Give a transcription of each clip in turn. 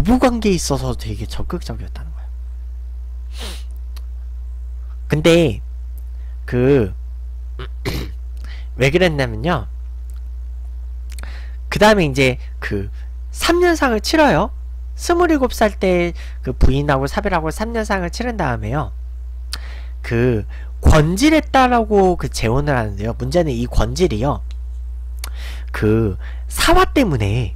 부부관계에 있어서 되게 적극적이었다는 거예요. 근데 왜 그랬냐면요, 그 다음에 이제 3년상을 치러요. 27살 때 그 부인하고 사별하고 3년상을 치른 다음에요, 권질했다라고 재혼을 하는데요. 문제는 이 권질이요, 사화 때문에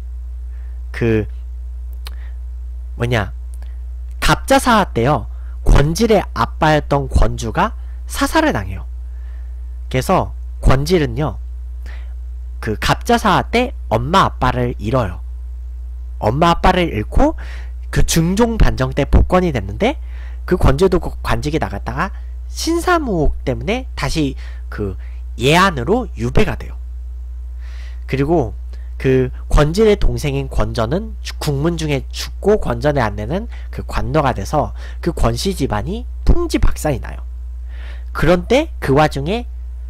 갑자사화 때요, 권질의 아빠였던 권주가 사살을 당해요. 그래서 권질은요, 갑자사화 때 엄마 아빠를 잃어요. 엄마 아빠를 잃고 중종 반정 때 복권이 됐는데, 권주도 관직에 나갔다가 신사무옥 때문에 다시 예안으로 유배가 돼요. 그리고 권질의 동생인 권전은 국문 중에 죽고 권전의 아내는 관너가 돼서 권씨 집안이 풍지박산이 나요. 그런데 그 와중에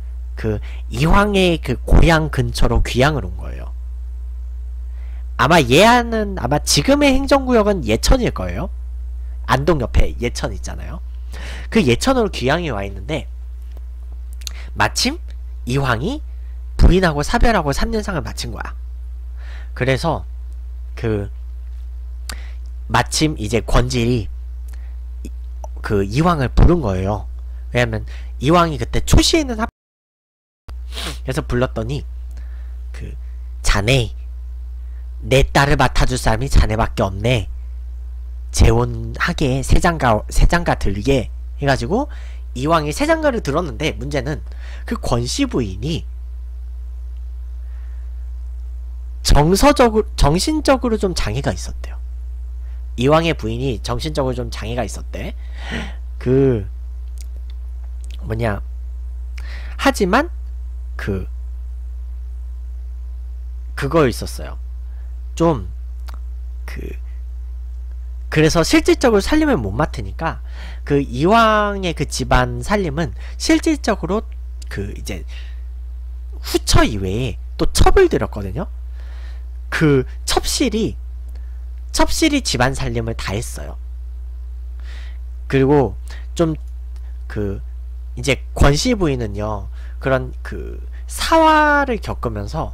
이황의 고향 근처로 귀향을 온 거예요. 아마 예안은 아마 지금의 행정구역은 예천일 거예요. 안동 옆에 예천 있잖아요. 예천으로 귀향이 와 있는데, 마침 이황이 부인하고 사별하고 3년상을 마친 거야. 그래서 마침 이제 권질이 이황을 부른 거예요. 왜냐면 이황이 그때 초시에 있는 그래서 불렀더니 자네, 내 딸을 맡아줄 사람이 자네밖에 없네. 재혼하게 세장가 들게 해가지고 이황이 세장가를 들었는데, 문제는 권씨 부인이 정신적으로 좀 장애가 있었대요. 이황의 부인이 정신적으로 좀 장애가 있었대. 하지만 그거 있었어요. 좀 그래서 실질적으로 살림을 못 맡으니까 이황의 집안 살림은 실질적으로 이제 후처 이외에 또 첩을 들였거든요. 첩실이 집안 살림을 다 했어요. 그리고 좀 이제 권씨 부인은요, 그런 사화를 겪으면서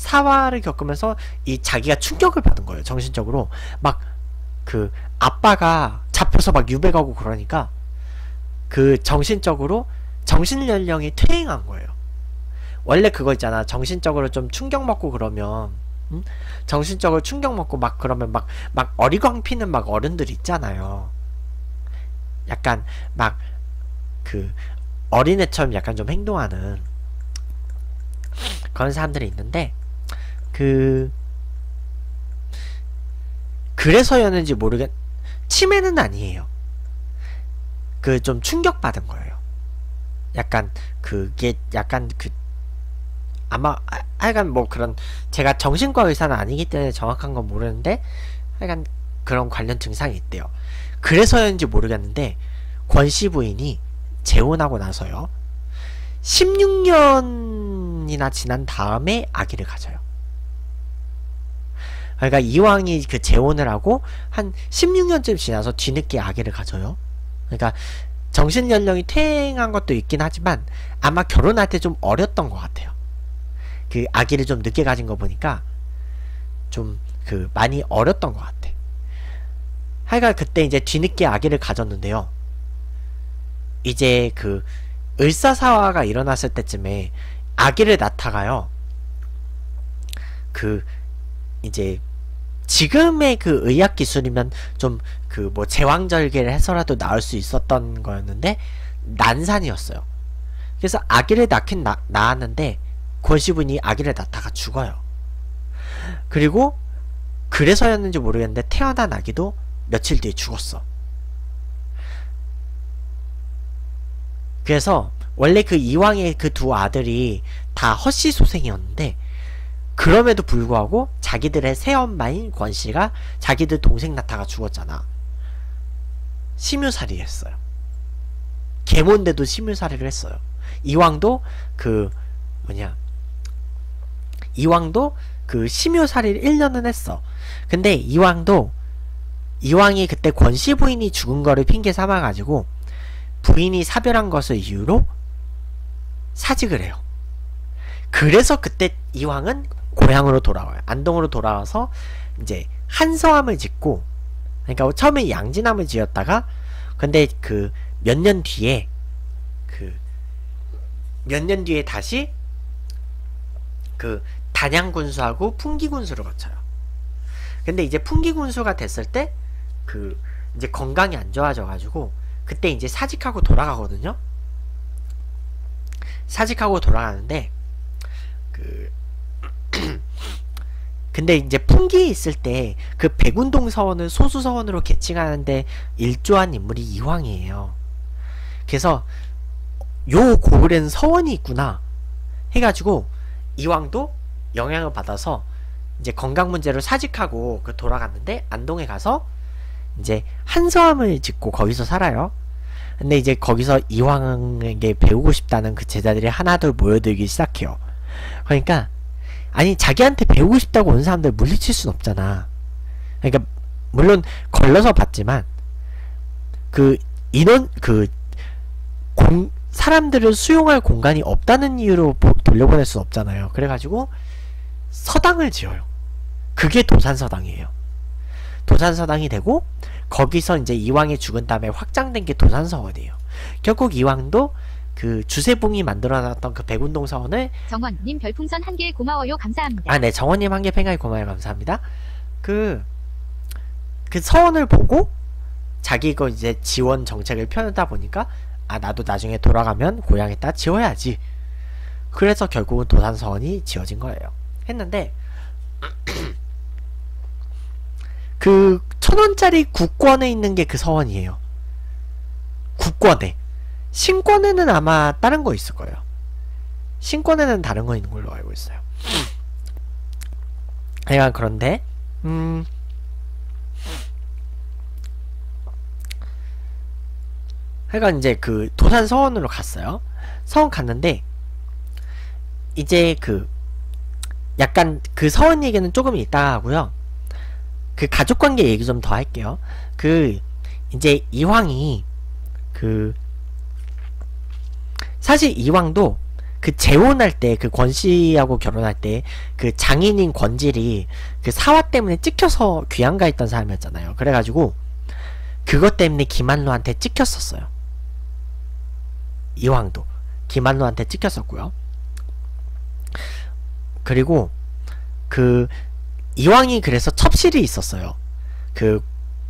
이 자기가 충격을 받은 거예요. 정신적으로 막 아빠가 잡혀서 막 유배 가고 그러니까 정신적으로 정신연령이 퇴행한 거예요. 원래 그거 있잖아, 정신적으로 좀 충격먹고 그러면, 정신적으로 충격먹고 막 그러면 막 어리광피는 막 어른들 있잖아요. 약간 막 어린애처럼 약간 좀 행동하는 그런 사람들이 있는데, 그래서였는지 치매는 아니에요. 좀 충격받은 거예요. 약간 그게 약간 아마 하여간 뭐 그런, 제가 정신과 의사는 아니기 때문에 정확한 건 모르는데 하여간 그런 관련 증상이 있대요. 그래서였는지 모르겠는데 권씨 부인이 재혼하고 나서요, 16년이나 지난 다음에 아기를 가져요. 그러니까 이황이 재혼을 하고 한 16년쯤 지나서 뒤늦게 아기를 가져요. 그러니까 정신연령이 퇴행한 것도 있긴 하지만 아마 결혼할 때 좀 어렸던 것 같아요. 아기를 좀 늦게 가진 거 보니까 좀 많이 어렸던 것 같아. 하여간 그때 이제 뒤늦게 아기를 가졌는데요, 이제 을사사화가 일어났을 때쯤에 아기를 낳다가요, 이제 지금의 의학 기술이면 좀 뭐 제왕절개를 해서라도 나을 수 있었던 거였는데 난산이었어요. 그래서 아기를 낳았는데 권씨분이 아기를 낳다가 죽어요. 그리고 그래서였는지 모르겠는데 태어난 아기도 며칠 뒤에 죽었어. 그래서 원래 이황의 두 아들이 다 헛씨소생이었는데, 그럼에도 불구하고 자기들의 새엄마인 권씨가 자기들 동생 낳다가 죽었잖아. 심유살이 했어요. 계모인데도 심유살이를 했어요. 이황도 이황도 심유살이를 1년은 했어. 근데 이황도 이왕이 그때 권씨 부인이 죽은 거를 핑계 삼아가지고 부인이 사별한 것을 이유로 사직을 해요. 그래서 그때 이왕은 고향으로 돌아와요. 안동으로 돌아와서 이제 한서암을 짓고, 그러니까 처음에 양진암을 지었다가 근데 그 몇 년 뒤에 다시 그 단양군수하고 풍기군수를 거쳐요. 근데 이제 풍기군수가 됐을 때 그 이제 건강이 안 좋아져가지고 그때 이제 사직하고 돌아가거든요. 사직하고 돌아가는데 그 근데 이제 풍기에 있을 때 그 백운동 서원을 소수 서원으로 개칭하는데 일조한 인물이 이황이에요. 그래서 요 고을에는 서원이 있구나 해가지고 이황도 영향을 받아서 이제 건강 문제로 사직하고 그 돌아갔는데 안동에 가서 이제 한서암을 짓고 거기서 살아요. 근데 이제 거기서 이황에게 배우고 싶다는 그 제자들이 하나둘 모여들기 시작해요. 그러니까 아니 자기한테 배우고 싶다고 온 사람들 물리칠 순 없잖아. 그러니까 물론 걸러서 봤지만 그 인원 사람들을 수용할 공간이 없다는 이유로 돌려보낼 순 없잖아요. 그래가지고 서당을 지어요. 그게 도산서당이에요. 도산서당이 되고 거기서 이제 이황이 죽은 다음에 확장된 게 도산서원이에요. 결국 이황도 그 주세봉이 만들어놨던 그 백운동 서원을 정원님 별풍선 1개 고마워요. 감사합니다. 네, 정원님 1개 팽가이 고마워요. 감사합니다. 그 서원을 보고 자기 거 이제 지원 정책을 펴다 보니까 나도 나중에 돌아가면 고향에다 지어야지. 그래서 결국은 도산서원이 지어진 거예요. 했는데 그 1000원짜리 국권에 있는 게 그 서원이에요. 국권에. 신권에는 아마 다른 거 있을 거예요. 신권에는 다른 거 있는 걸로 알고 있어요. 하여간 그런데 하여간 이제 그 도산 서원으로 갔어요. 서원 갔는데 이제 그 약간 그 서원 얘기는 조금 이따가 하고요. 그 가족관계 얘기 좀 더 할게요. 그 이제 이황이 그 사실 이황도 그 재혼할 때 그 권씨하고 결혼할 때 그 장인인 권질이 그 사화 때문에 찍혀서 귀양가 있던 사람이었잖아요. 그래가지고 그것 때문에 김한로한테 찍혔었어요. 이황도 김한로한테 찍혔었고요. 그리고 그 이황이 그래서 첩실이 있었어요. 그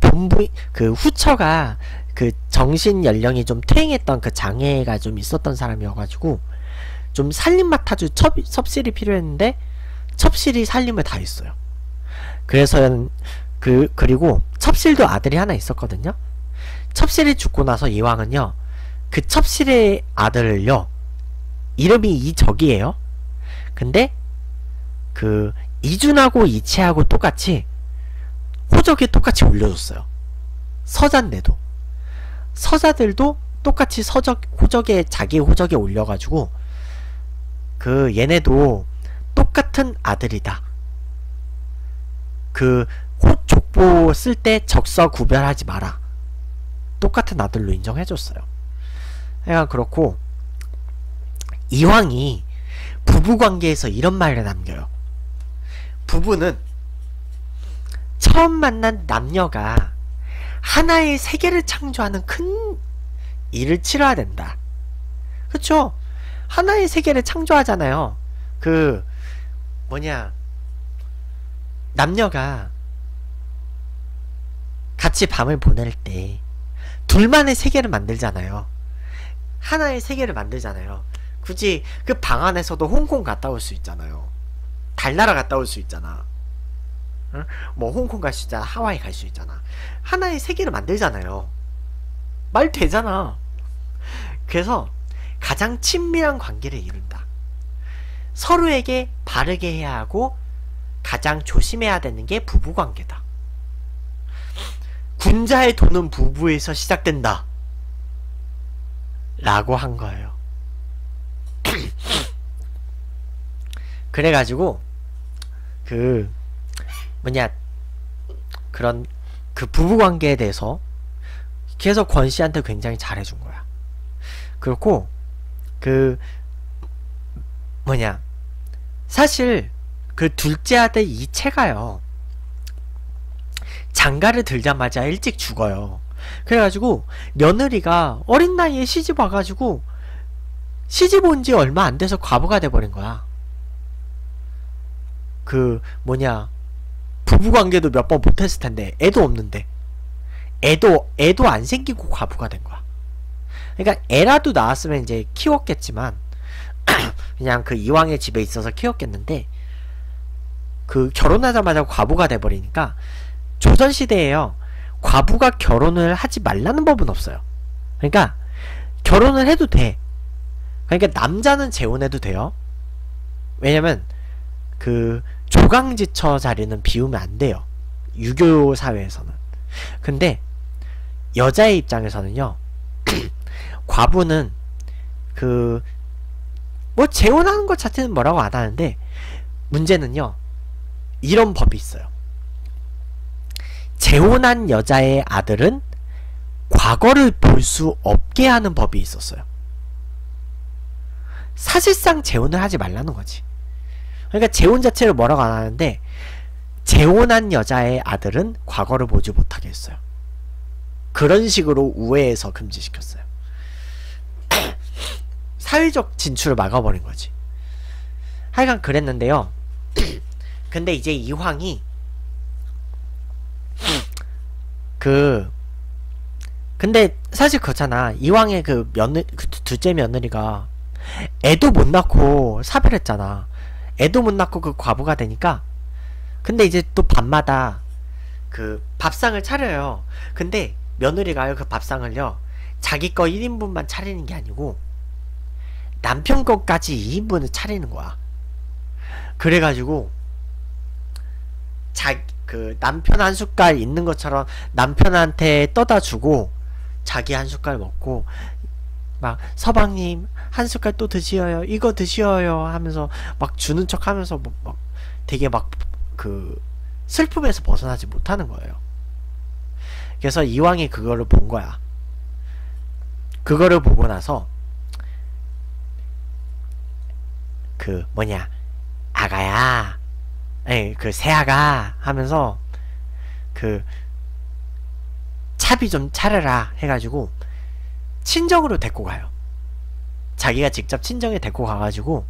후처가 그 정신 연령이 좀 퇴행했던 그 장애가 좀 있었던 사람이어가지고 좀 살림 맡아줄 첩실이 필요했는데 첩실이 살림을 다 했어요. 그래서 그리고 첩실도 아들이 하나 있었거든요. 첩실이 죽고 나서 이황은요 그 첩실의 아들을요 이름이 이적이에요. 근데 그 이준하고 이채하고 똑같이 호적에 똑같이 올려줬어요. 서자인데도 서자들도 똑같이 호적에 자기 호적에 올려가지고 그 얘네도 똑같은 아들이다. 그 족보 쓸 때 적서 구별하지 마라. 똑같은 아들로 인정해줬어요. 그러니까 그렇고 이황이 부부관계에서 이런 말을 남겨요. 부부는 처음 만난 남녀가 하나의 세계를 창조하는 큰 일을 치러야 된다. 그쵸? 하나의 세계를 창조하잖아요. 그 남녀가 같이 밤을 보낼 때 둘만의 세계를 만들잖아요. 하나의 세계를 만들잖아요. 굳이 그 방 안에서도 홍콩 갔다 올 수 있잖아요. 달나라 갔다 올 수 있잖아. 응? 뭐 홍콩 갈 수 있잖아. 하와이 갈 수 있잖아. 하나의 세계를 만들잖아요. 말 되잖아. 그래서 가장 친밀한 관계를 이룬다. 서로에게 바르게 해야 하고 가장 조심해야 되는 게 부부관계다. 군자의 돈은 부부에서 시작된다. 라고 한 거예요. 그래가지고 그런 그 부부관계에 대해서 계속 권씨한테 굉장히 잘해준 거야. 그렇고 그 뭐냐, 사실 그 둘째 아들 이채가요, 장가를 들자마자 일찍 죽어요. 그래가지고 며느리가 어린 나이에 시집 와가지고 시집 온 지 얼마 안 돼서 과부가 돼버린 거야. 그 뭐냐, 부부관계도 몇 번 못했을 텐데, 애도 없는데, 애도 안 생기고 과부가 된 거야. 그러니까 애라도 낳았으면 이제 키웠겠지만 그냥 그 이왕의 집에 있어서 키웠겠는데, 그 결혼하자마자 과부가 돼버리니까, 조선시대에요, 과부가 결혼을 하지 말라는 법은 없어요. 그러니까 결혼을 해도 돼. 그러니까 남자는 재혼해도 돼요. 왜냐면 그 조강지처 자리는 비우면 안 돼요, 유교 사회에서는. 근데 여자의 입장에서는요 과부는 그 뭐 재혼하는 것 자체는 뭐라고 안 하는데, 문제는요 이런 법이 있어요. 재혼한 여자의 아들은 과거를 볼 수 없게 하는 법이 있었어요. 사실상 재혼을 하지 말라는 거지. 그러니까 재혼 자체를 뭐라고 안 하는데, 재혼한 여자의 아들은 과거를 보지 못하게 했어요. 그런 식으로 우회해서 금지시켰어요. 사회적 진출을 막아버린 거지. 하여간 그랬는데요. 근데 이제 이황이 근데 사실 그렇잖아. 이황의 그 둘째 며느리가 애도 못 낳고 사별했잖아. 애도 못 낳고 그 과부가 되니까. 근데 이제 또 밤마다 그 밥상을 차려요. 근데 며느리가요, 그 밥상을요, 자기 거 1인분만 차리는 게 아니고 남편 거까지 2인분을 차리는 거야. 그래가지고 그 남편 한 숟갈 있는 것처럼 남편한테 떠다 주고 자기 한 숟갈 먹고, 막 서방님 한 숟갈 또 드시어요, 이거 드시어요 하면서 막 주는 척 하면서 막 되게 막 그 슬픔에서 벗어나지 못하는 거예요. 그래서 이왕이 그거를 본 거야. 그거를 보고 나서 그 뭐냐, 아가야, 아니 그 새아가 하면서 그 차비 좀 차려라 해가지고 친정으로 데리고 가요. 자기가 직접 친정에 데리고 가가지고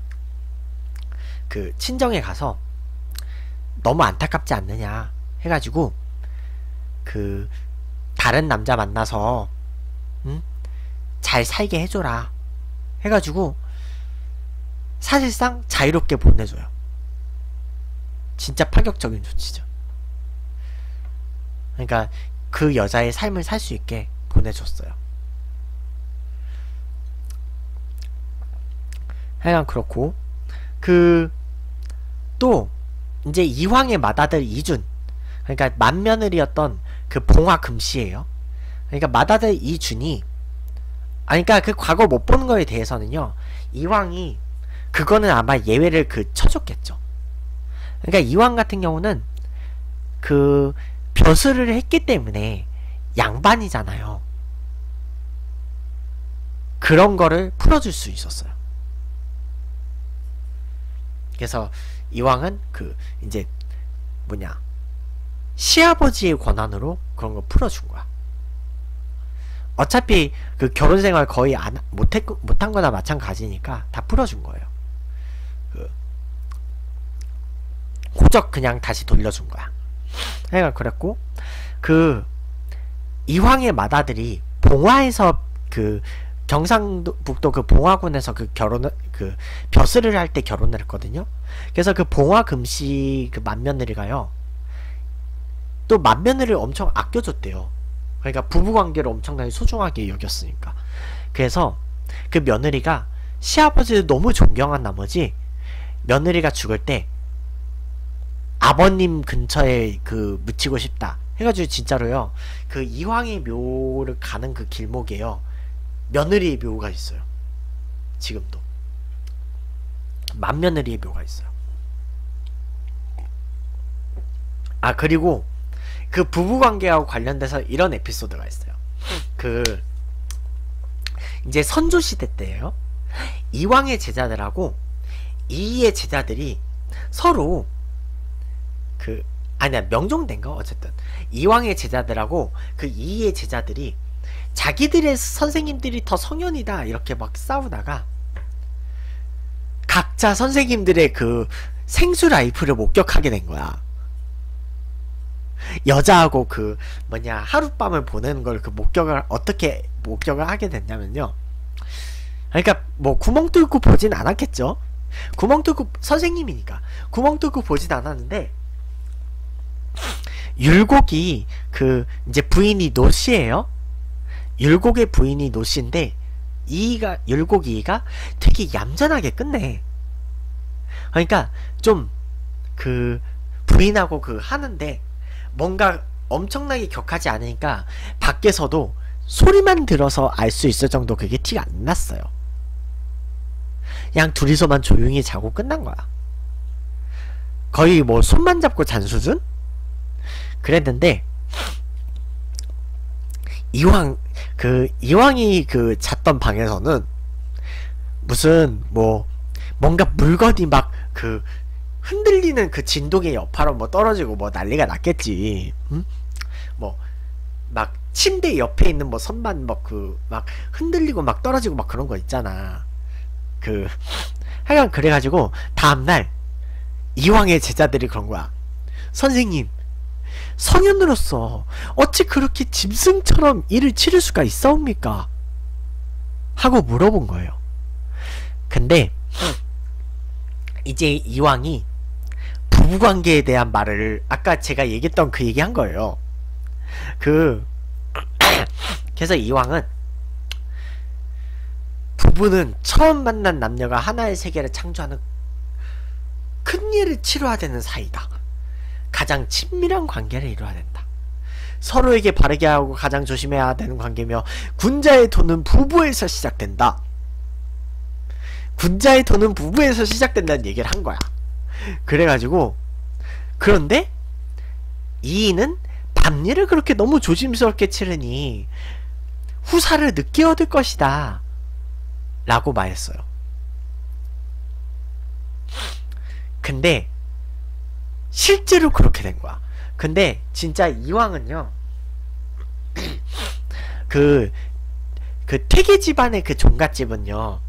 그 친정에 가서 너무 안타깝지 않느냐 해가지고 그 다른 남자 만나서 잘 살게 해줘라 해가지고 사실상 자유롭게 보내줘요. 진짜 파격적인 조치죠. 그러니까 그 여자의 삶을 살 수 있게 보내줬어요. 하여간 그렇고, 그 또 이제 이황의 맏아들 이준, 그러니까 맏며느리였던 그 봉화 금씨예요. 그러니까 맏아들 이준이, 그러니까 그 과거 못 보는 거에 대해서는요, 이황이 그거는 아마 예외를 쳐줬겠죠. 그러니까 이황 같은 경우는 그 벼슬을 했기 때문에 양반이잖아요. 그런 거를 풀어줄 수 있었어요. 그래서 이황은 그 이제 뭐냐, 시아버지의 권한으로 그런 거 풀어준 거야. 어차피 그 결혼생활 거의 못한 거나 마찬가지니까 다 풀어준 거예요. 그 호적 그냥 다시 돌려준 거야. 그러니까 그랬고, 그 이황의 맏아들이 봉화에서 그 경상북도 그 봉화군에서 그 결혼을 그 벼슬을 할 때 결혼을 했거든요. 그래서 그 봉화 금씨 그 맏며느리가요, 또 맏며느리를 엄청 아껴줬대요. 그러니까 부부관계를 엄청나게 소중하게 여겼으니까. 그래서 그 며느리가 시아버지를 너무 존경한 나머지 며느리가 죽을 때 아버님 근처에 그 묻히고 싶다 해가지고 진짜로요, 그 이황의 묘를 가는 그 길목에요, 며느리의 묘가 있어요. 지금도 맏며느리의 묘가 있어요. 그리고 그 부부관계하고 관련돼서 이런 에피소드가 있어요. 그 이제 선조시대 때예요. 이왕의 제자들하고 이의의 제자들이 서로 그 아니야 명종대인가 어쨌든 이왕의 제자들하고 그 이의의 제자들이 자기들의 선생님들이 더 성현이다 이렇게 막 싸우다가 각자 선생님들의 그 생수 라이프를 목격하게 된 거야. 여자하고 그 뭐냐 하룻밤을 보내는 걸 그 목격을 어떻게 목격을 하게 됐냐면요. 그러니까 뭐 구멍 뚫고 보진 않았겠죠. 구멍 뚫고 선생님이니까 구멍 뚫고 보진 않았는데 율곡이 그 이제 부인이 노씨예요. 율곡의 부인이 노씨인데 이이가 율곡 이이가 되게 얌전하게 끝내. 그러니까 좀 그 부인하고 그 하는데 뭔가 엄청나게 격하지 않으니까 밖에서도 소리만 들어서 알 수 있을 정도 그게 티가 안 났어요. 그냥 둘이서만 조용히 자고 끝난 거야. 거의 뭐 손만 잡고 잔 수준? 그랬는데 이왕이 그 잤던 방에서는 무슨 뭐 뭔가 물건이 막 그 흔들리는 그 진동의 여파로 뭐 떨어지고 뭐 난리가 났겠지. 응? 뭐 막 침대 옆에 있는 뭐 선반 막 그 막 흔들리고 막 떨어지고 막 그런 거 있잖아. 그 하여간 그래가지고 다음날 이왕의 제자들이 그런 거야. 선생님, 성현으로서 어찌 그렇게 짐승처럼 일을 치를 수가 있사옵니까? 하고 물어본 거예요. 근데 이제 이왕이 부부관계에 대한 말을 아까 제가 얘기했던 그 얘기 한 거예요. 그래서 이왕은 부부는 처음 만난 남녀가 하나의 세계를 창조하는 큰 일을 치러야 되는 사이다. 가장 친밀한 관계를 이루어야 된다. 서로에게 바르게 하고 가장 조심해야 되는 관계며 군자의 도는 부부에서 시작된다. 군자의 도는 부부에서 시작된다는 얘기를 한 거야. 그래가지고 그런데 이인은 밤일을 그렇게 너무 조심스럽게 치르니 후사를 늦게 얻을 것이다 라고 말했어요. 근데 실제로 그렇게 된 거야. 근데 진짜 이왕은요 그 태계 집안의 그 종갓집은요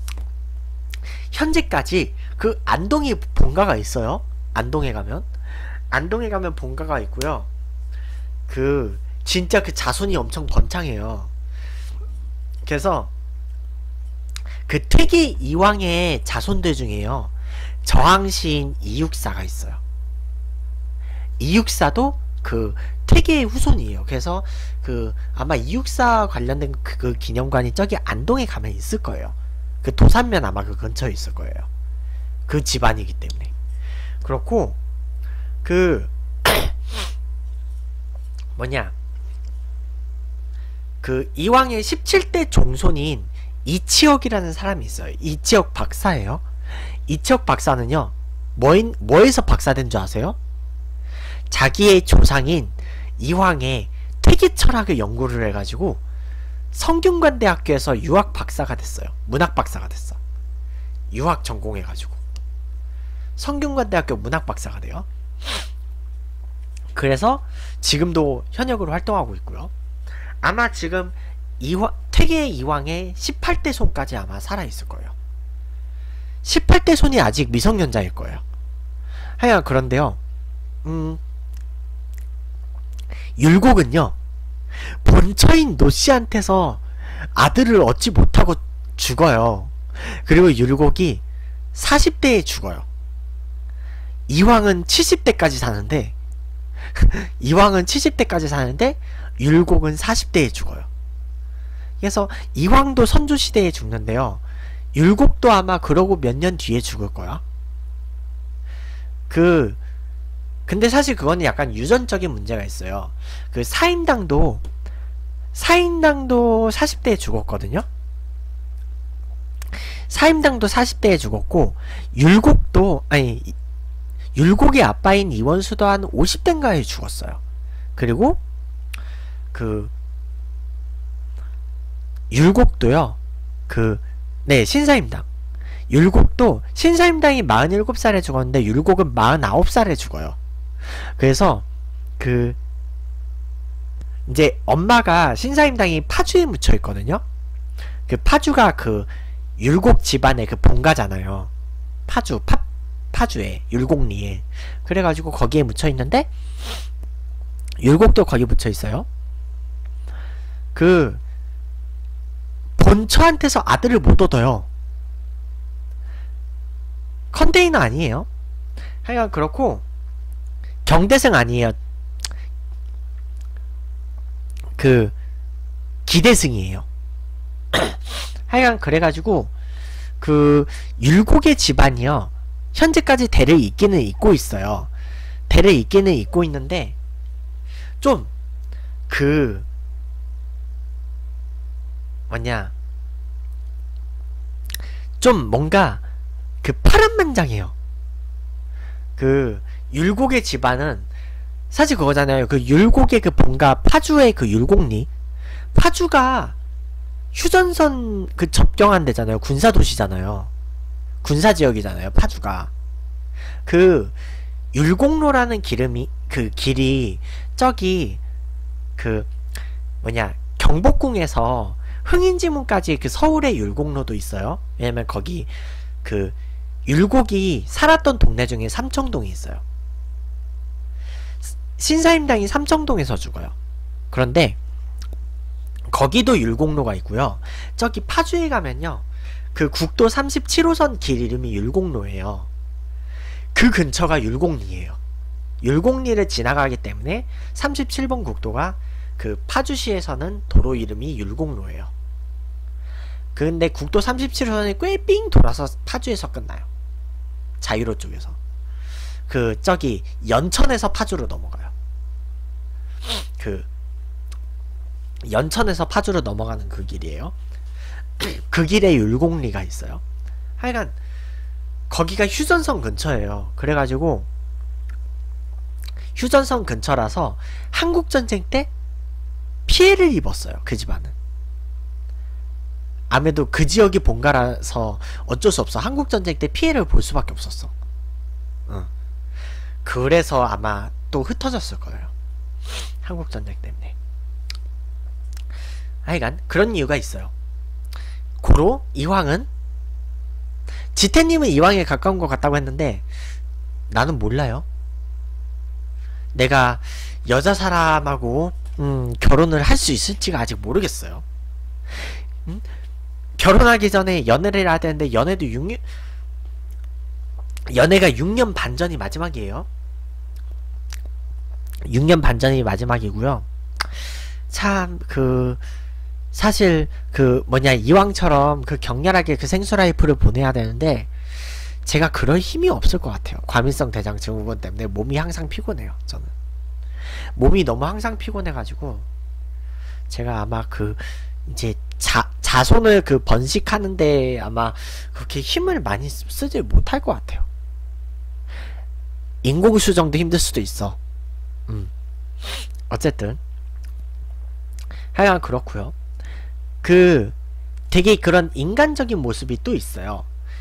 현재까지 그 안동에 본가가 있어요. 안동에 가면 본가가 있고요. 그 진짜 그 자손이 엄청 번창해요. 그래서 그 태계 이왕의 자손들 중에요 저항시인 이육사가 있어요. 이육사도 그 태계의 후손이에요. 그래서 그 아마 이육사 관련된 그 기념관이 저기 안동에 가면 있을 거예요. 그 도산면 아마 그 근처에 있을 거예요. 그 집안이기 때문에. 그렇고 그 뭐냐 그 이왕의 17대 종손인 이치혁이라는 사람이 있어요. 이치혁 박사예요. 이치혁 박사는요 뭐에서 박사된 줄 아세요? 자기의 조상인 이황의 태계 철학을 연구를 해가지고 성균관대학교에서 유학 박사가 됐어요. 문학 박사가 됐어. 유학 전공해가지고 성균관대학교 문학 박사가 돼요. 그래서 지금도 현역으로 활동하고 있고요. 아마 지금 태계 이황의 18대 손까지 아마 살아있을 거예요. 18대 손이 아직 미성년자일 거예요. 하여간 그런데요 율곡은요 본처인 노씨한테서 아들을 얻지 못하고 죽어요. 그리고 율곡이 40대에 죽어요. 이황은 70대까지 사는데 율곡은 40대에 죽어요. 그래서 이황도 선조시대에 죽는데요 율곡도 아마 그러고 몇 년 뒤에 죽을 거야. 근데 사실 그거는 약간 유전적인 문제가 있어요. 그 사인당도 40대에 죽었거든요. 사임당도 40대에 죽었고 율곡의 아빠인 이원수도 한 50대인가에 죽었어요. 그리고 그 율곡도요. 네, 신사임당. 율곡도 신사임당이 47살에 죽었는데 율곡은 49살에 죽어요. 그래서 이제 엄마가 신사임당이 파주에 묻혀 있거든요. 그 파주가 율곡 집안의 본가잖아요. 파주에 율곡리에. 그래가지고 거기에 묻혀 있는데 율곡도 거기 묻혀 있어요. 본처한테서 아들을 못 얻어요. 컨테이너 아니에요. 하여간 그렇고 경대생 아니에요. 기대승이에요. 하여간 그래가지고 율곡의 집안이요. 현재까지 대를 잇기는 잇고 있어요. 대를 잇기는 잇고 있는데 좀 좀 뭔가 파란만장해요. 율곡의 집안은 사실 그거잖아요. 율곡의 본가 파주의 율곡리. 파주가 휴전선 접경한 데잖아요. 군사도시잖아요. 군사지역이잖아요. 파주가. 율곡로라는 길이 저기 경복궁에서 흥인지문까지 서울의 율곡로도 있어요. 왜냐면 거기 율곡이 살았던 동네 중에 삼청동이 있어요. 신사임당이 삼청동에서 죽어요. 그런데 거기도 율곡로가 있고요. 저기 파주에 가면요. 국도 37호선 길 이름이 율곡로예요. 그 근처가 율곡리예요. 율곡리를 지나가기 때문에 37번 국도가 파주시에서는 도로 이름이 율곡로예요. 근데 국도 37호선이 꽤 삥 돌아서 파주에서 끝나요. 자유로 쪽에서. 저기 연천에서 파주로 넘어가요. 연천에서 파주로 넘어가는 그 길이에요. 그 길에 율곡리가 있어요. 하여간 거기가 휴전선 근처예요. 그래가지고 휴전선 근처라서 한국전쟁 때 피해를 입었어요. 그 집안은. 아무래도 그 지역이 본가라서 어쩔 수 없어. 한국전쟁 때 피해를 볼 수밖에 없었어. 그래서 아마 또 흩어졌을 거예요. 한국전쟁 때문에. 하여간 그런 이유가 있어요. 고로 이황은 지태님은 이황에 가까운 것 같다고 했는데 나는 몰라요. 내가 여자 사람하고 결혼을 할 수 있을지가 아직 모르겠어요. 결혼하기 전에 연애를 해야 되는데 연애가 6년 반 전이 마지막이에요. 6년 반 전이 마지막이고요. 참 사실 이왕처럼 격렬하게 생수 라이프를 보내야 되는데 제가 그럴 힘이 없을 것 같아요. 과민성 대장 증후군 때문에 몸이 항상 피곤해요. 저는 몸이 너무 항상 피곤해가지고 제가 아마 이제 자손을 번식하는데 아마 그렇게 힘을 많이 쓰지 못할 것 같아요. 인공수정도 힘들 수도 있어. 어쨌든 하여간 그렇고요. 되게 그런 인간적인 모습이 또 있어요.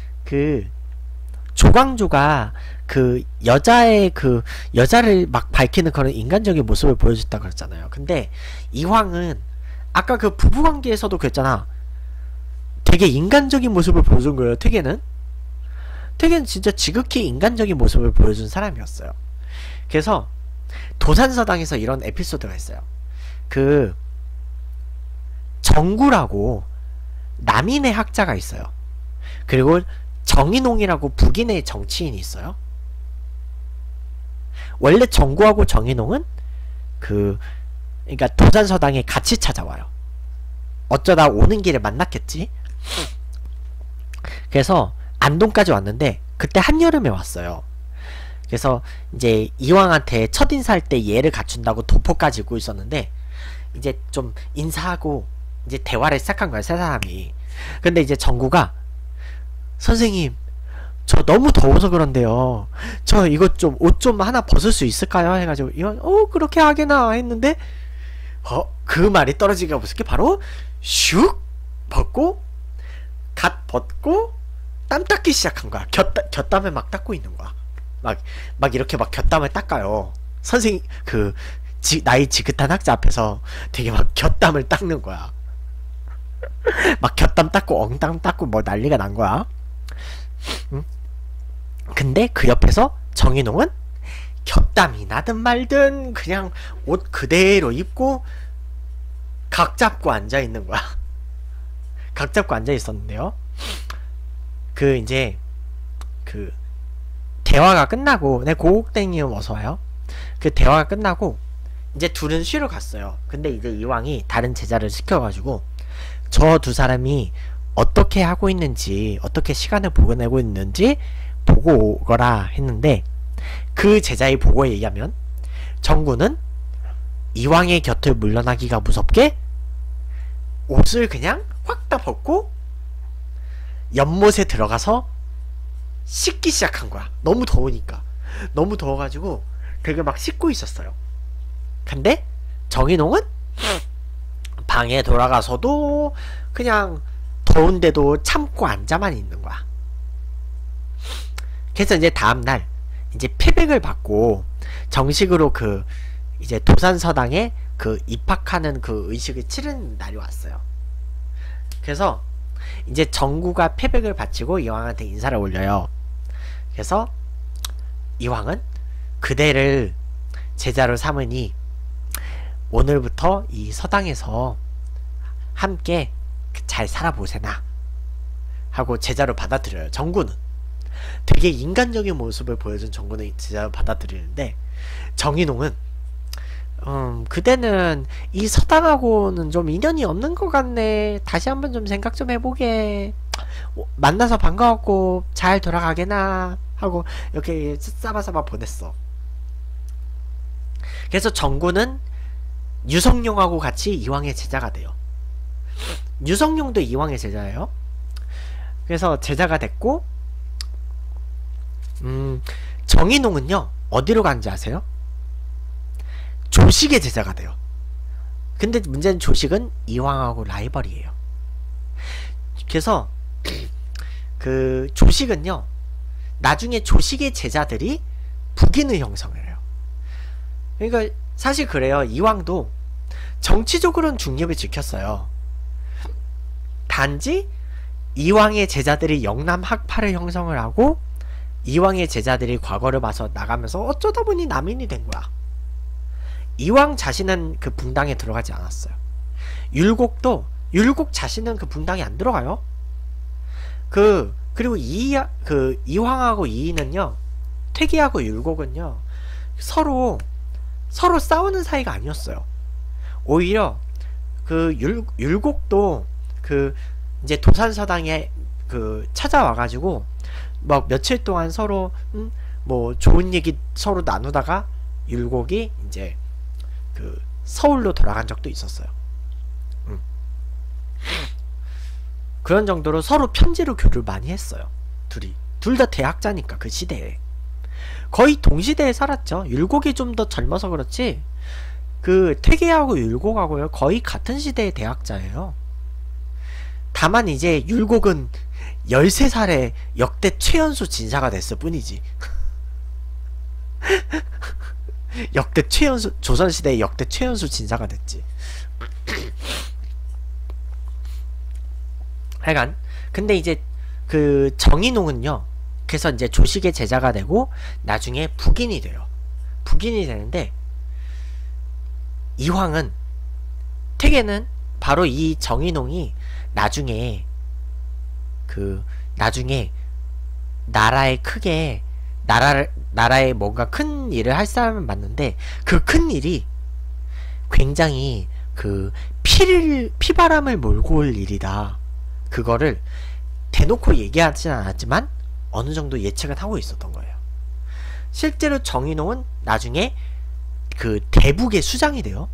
조광조가 여자를 막 밝히는 그런 인간적인 모습을 보여줬다 그랬잖아요. 근데 이황은 아까 부부관계에서도 그랬잖아. 되게 인간적인 모습을 보여준 거예요. 태계는 진짜 지극히 인간적인 모습을 보여준 사람이었어요. 그래서 도산서당에서 이런 에피소드가 있어요. 정구라고 남인의 학자가 있어요. 그리고 정인홍이라고 북인의 정치인이 있어요. 원래 정구하고 정인홍은 그러니까 도산서당에 같이 찾아와요. 어쩌다 오는 길에 만났겠지. 그래서 안동까지 왔는데 그때 한여름에 왔어요. 그래서 이제 이황한테 첫인사할 때 예를 갖춘다고 도포까지 입고 있었는데 이제 좀 인사하고 이제 대화를 시작한 거야, 세 사람이. 근데 이제 정구가 선생님 저 너무 더워서 그런데요. 저 이거 좀 옷 좀 하나 벗을 수 있을까요? 해가지고 이건 그렇게 하게나 했는데 그 말이 떨어지기가 무섭게 바로 슉 벗고 갓 벗고 땀 닦기 시작한 거야. 곁땀을 막 닦고 있는 거야. 막 이렇게 막 곁땀을 닦아요. 선생님 나이 지긋한 학자 앞에서 되게 막 곁땀을 닦는 거야. 막 곁땀 닦고 엉땀 닦고 뭐 난리가 난 거야. 응? 근데 그 옆에서 정인홍은 곁땀이 나든 말든 그냥 옷 그대로 입고 각 잡고 앉아 있는 거야. 각 잡고 앉아 있었는데요. 이제 대화가 끝나고 고옥땡이음 어서와요. 그 대화가 끝나고 이제 둘은 쉬러 갔어요. 근데 이제 이왕이 다른 제자를 시켜가지고 저 두 사람이 어떻게 하고 있는지, 어떻게 시간을 보내고 있는지 보고 오거라 했는데, 그 제자의 보고에 의하면 정구는 이왕의 곁을 물러나기가 무섭게 옷을 그냥 확 다 벗고 연못에 들어가서 씻기 시작한 거야. 너무 더우니까. 너무 더워가지고 되게 막 씻고 있었어요. 근데 정인홍은 방에 돌아가서도 그냥 더운데도 참고 앉아만 있는 거야. 그래서 이제 다음날 이제 패백을 받고 정식으로 이제 도산서당에 입학하는 의식을 치른 날이 왔어요. 그래서 이제 정구가 패백을 바치고 이왕한테 인사를 올려요. 그래서 이왕은 그대를 제자로 삼으니 오늘부터 이 서당에서 함께 잘 살아보세나 하고 제자로 받아들여요. 정구는 되게 인간적인 모습을 보여준 정구는 제자로 받아들이는데, 정인홍은 그대는 이 서당하고는 좀 인연이 없는 것 같네. 다시 한번 좀 생각 좀 해보게. 만나서 반가웠고 잘 돌아가게나 하고 이렇게 싸바싸바 보냈어. 그래서 정구는 유성룡하고 같이 이왕의 제자가 돼요. 유성룡도 이왕의 제자예요. 그래서 제자가 됐고, 정인홍은요 어디로 간지 아세요? 조식의 제자가 돼요. 근데 문제는 조식은 이왕하고 라이벌이에요. 그래서 조식은요 나중에 조식의 제자들이 북인을 형성을 해요. 그러니까 사실 그래요. 이왕도 정치적으로는 중립을 지켰어요. 단지 이왕의 제자들이 영남 학파를 형성을 하고 이왕의 제자들이 과거를 봐서 나가면서 어쩌다 보니 남인이 된 거야. 이왕 자신은 그 분당에 들어가지 않았어요. 율곡 자신은 그 분당에 안 들어가요. 그리고 이황하고 이인은요, 퇴기하고 율곡은요 서로 싸우는 사이가 아니었어요. 오히려 율곡도 이제 도산서당에 찾아와가지고 막 며칠 동안 서로 뭐 좋은 얘기 서로 나누다가 율곡이 이제 서울로 돌아간 적도 있었어요. 그런 정도로 서로 편지로 교류를 많이 했어요. 둘 다 대학자니까 그 시대에 거의 동시대에 살았죠. 율곡이 좀 더 젊어서 그렇지 퇴계하고 율곡하고요 거의 같은 시대의 대학자예요. 다만 이제 율곡은 13살에 역대 최연소 진사가 됐을 뿐이지. 조선시대의 역대 최연소 진사가 됐지. 하여간 근데 이제 정인홍은요 그래서 이제 조식의 제자가 되고 나중에 북인이 돼요. 북인이 되는데, 이황은 퇴계는 바로 이 정인홍이 나중에 나라에 뭔가 큰 일을 할 사람은 맞는데, 그 큰 일이 굉장히 피바람을 몰고 올 일이다. 그거를 대놓고 얘기하진 않았지만 어느 정도 예측은 하고 있었던 거예요. 실제로 정인홍은 나중에 대북의 수장이 돼요.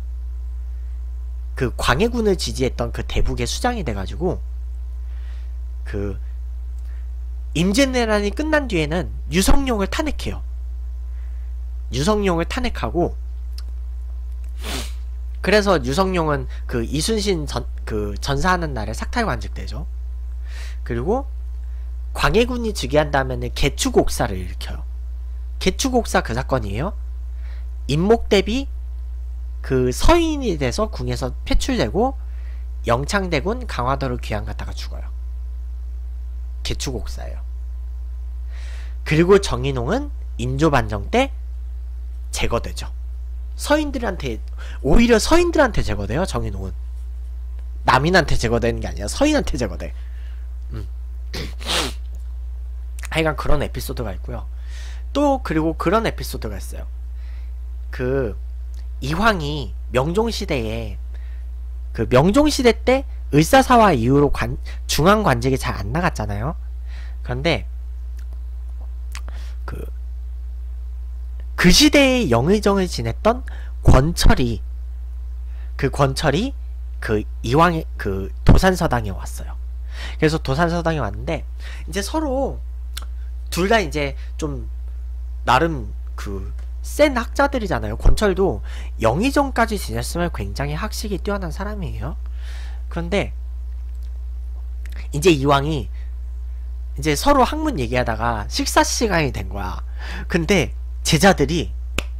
광해군을 지지했던 대북의 수장이 돼가지고 임진왜란이 끝난 뒤에는 유성룡을 탄핵해요. 유성룡을 탄핵하고, 그래서 유성룡은 그 이순신 전사하는 날에 삭탈관직되죠. 그리고 광해군이 즉위한 다음에는 개축옥사를 일으켜요. 개축옥사 그 사건이에요. 임목대비 그 서인이 돼서 궁에서 퇴출되고 영창대군 강화도로 귀양 갔다가 죽어요. 개축옥사예요. 그리고 정인홍은 인조반정 때 제거되죠. 서인들한테, 오히려 서인들한테 제거돼요. 정인홍은 남인한테 제거되는 게 아니라 서인한테 제거돼. 하여간 그런 에피소드가 있고요. 또 그리고 그런 에피소드가 있어요. 그 이황이 명종시대에, 그 명종시대 때 을사사화 이후로 중앙관직이 잘 안 나갔잖아요. 그런데 그 시대에 영의정을 지냈던 권철이, 그 권철이 그 이황의 그 도산서당에 왔어요. 그래서 도산서당에 왔는데, 이제 서로 둘 다 이제 좀 나름 그 센 학자들이잖아요. 권철도 영의정까지 지냈으면 굉장히 학식이 뛰어난 사람이에요. 그런데 이제 이황이 이제 서로 학문 얘기하다가 식사 시간이 된 거야. 근데 제자들이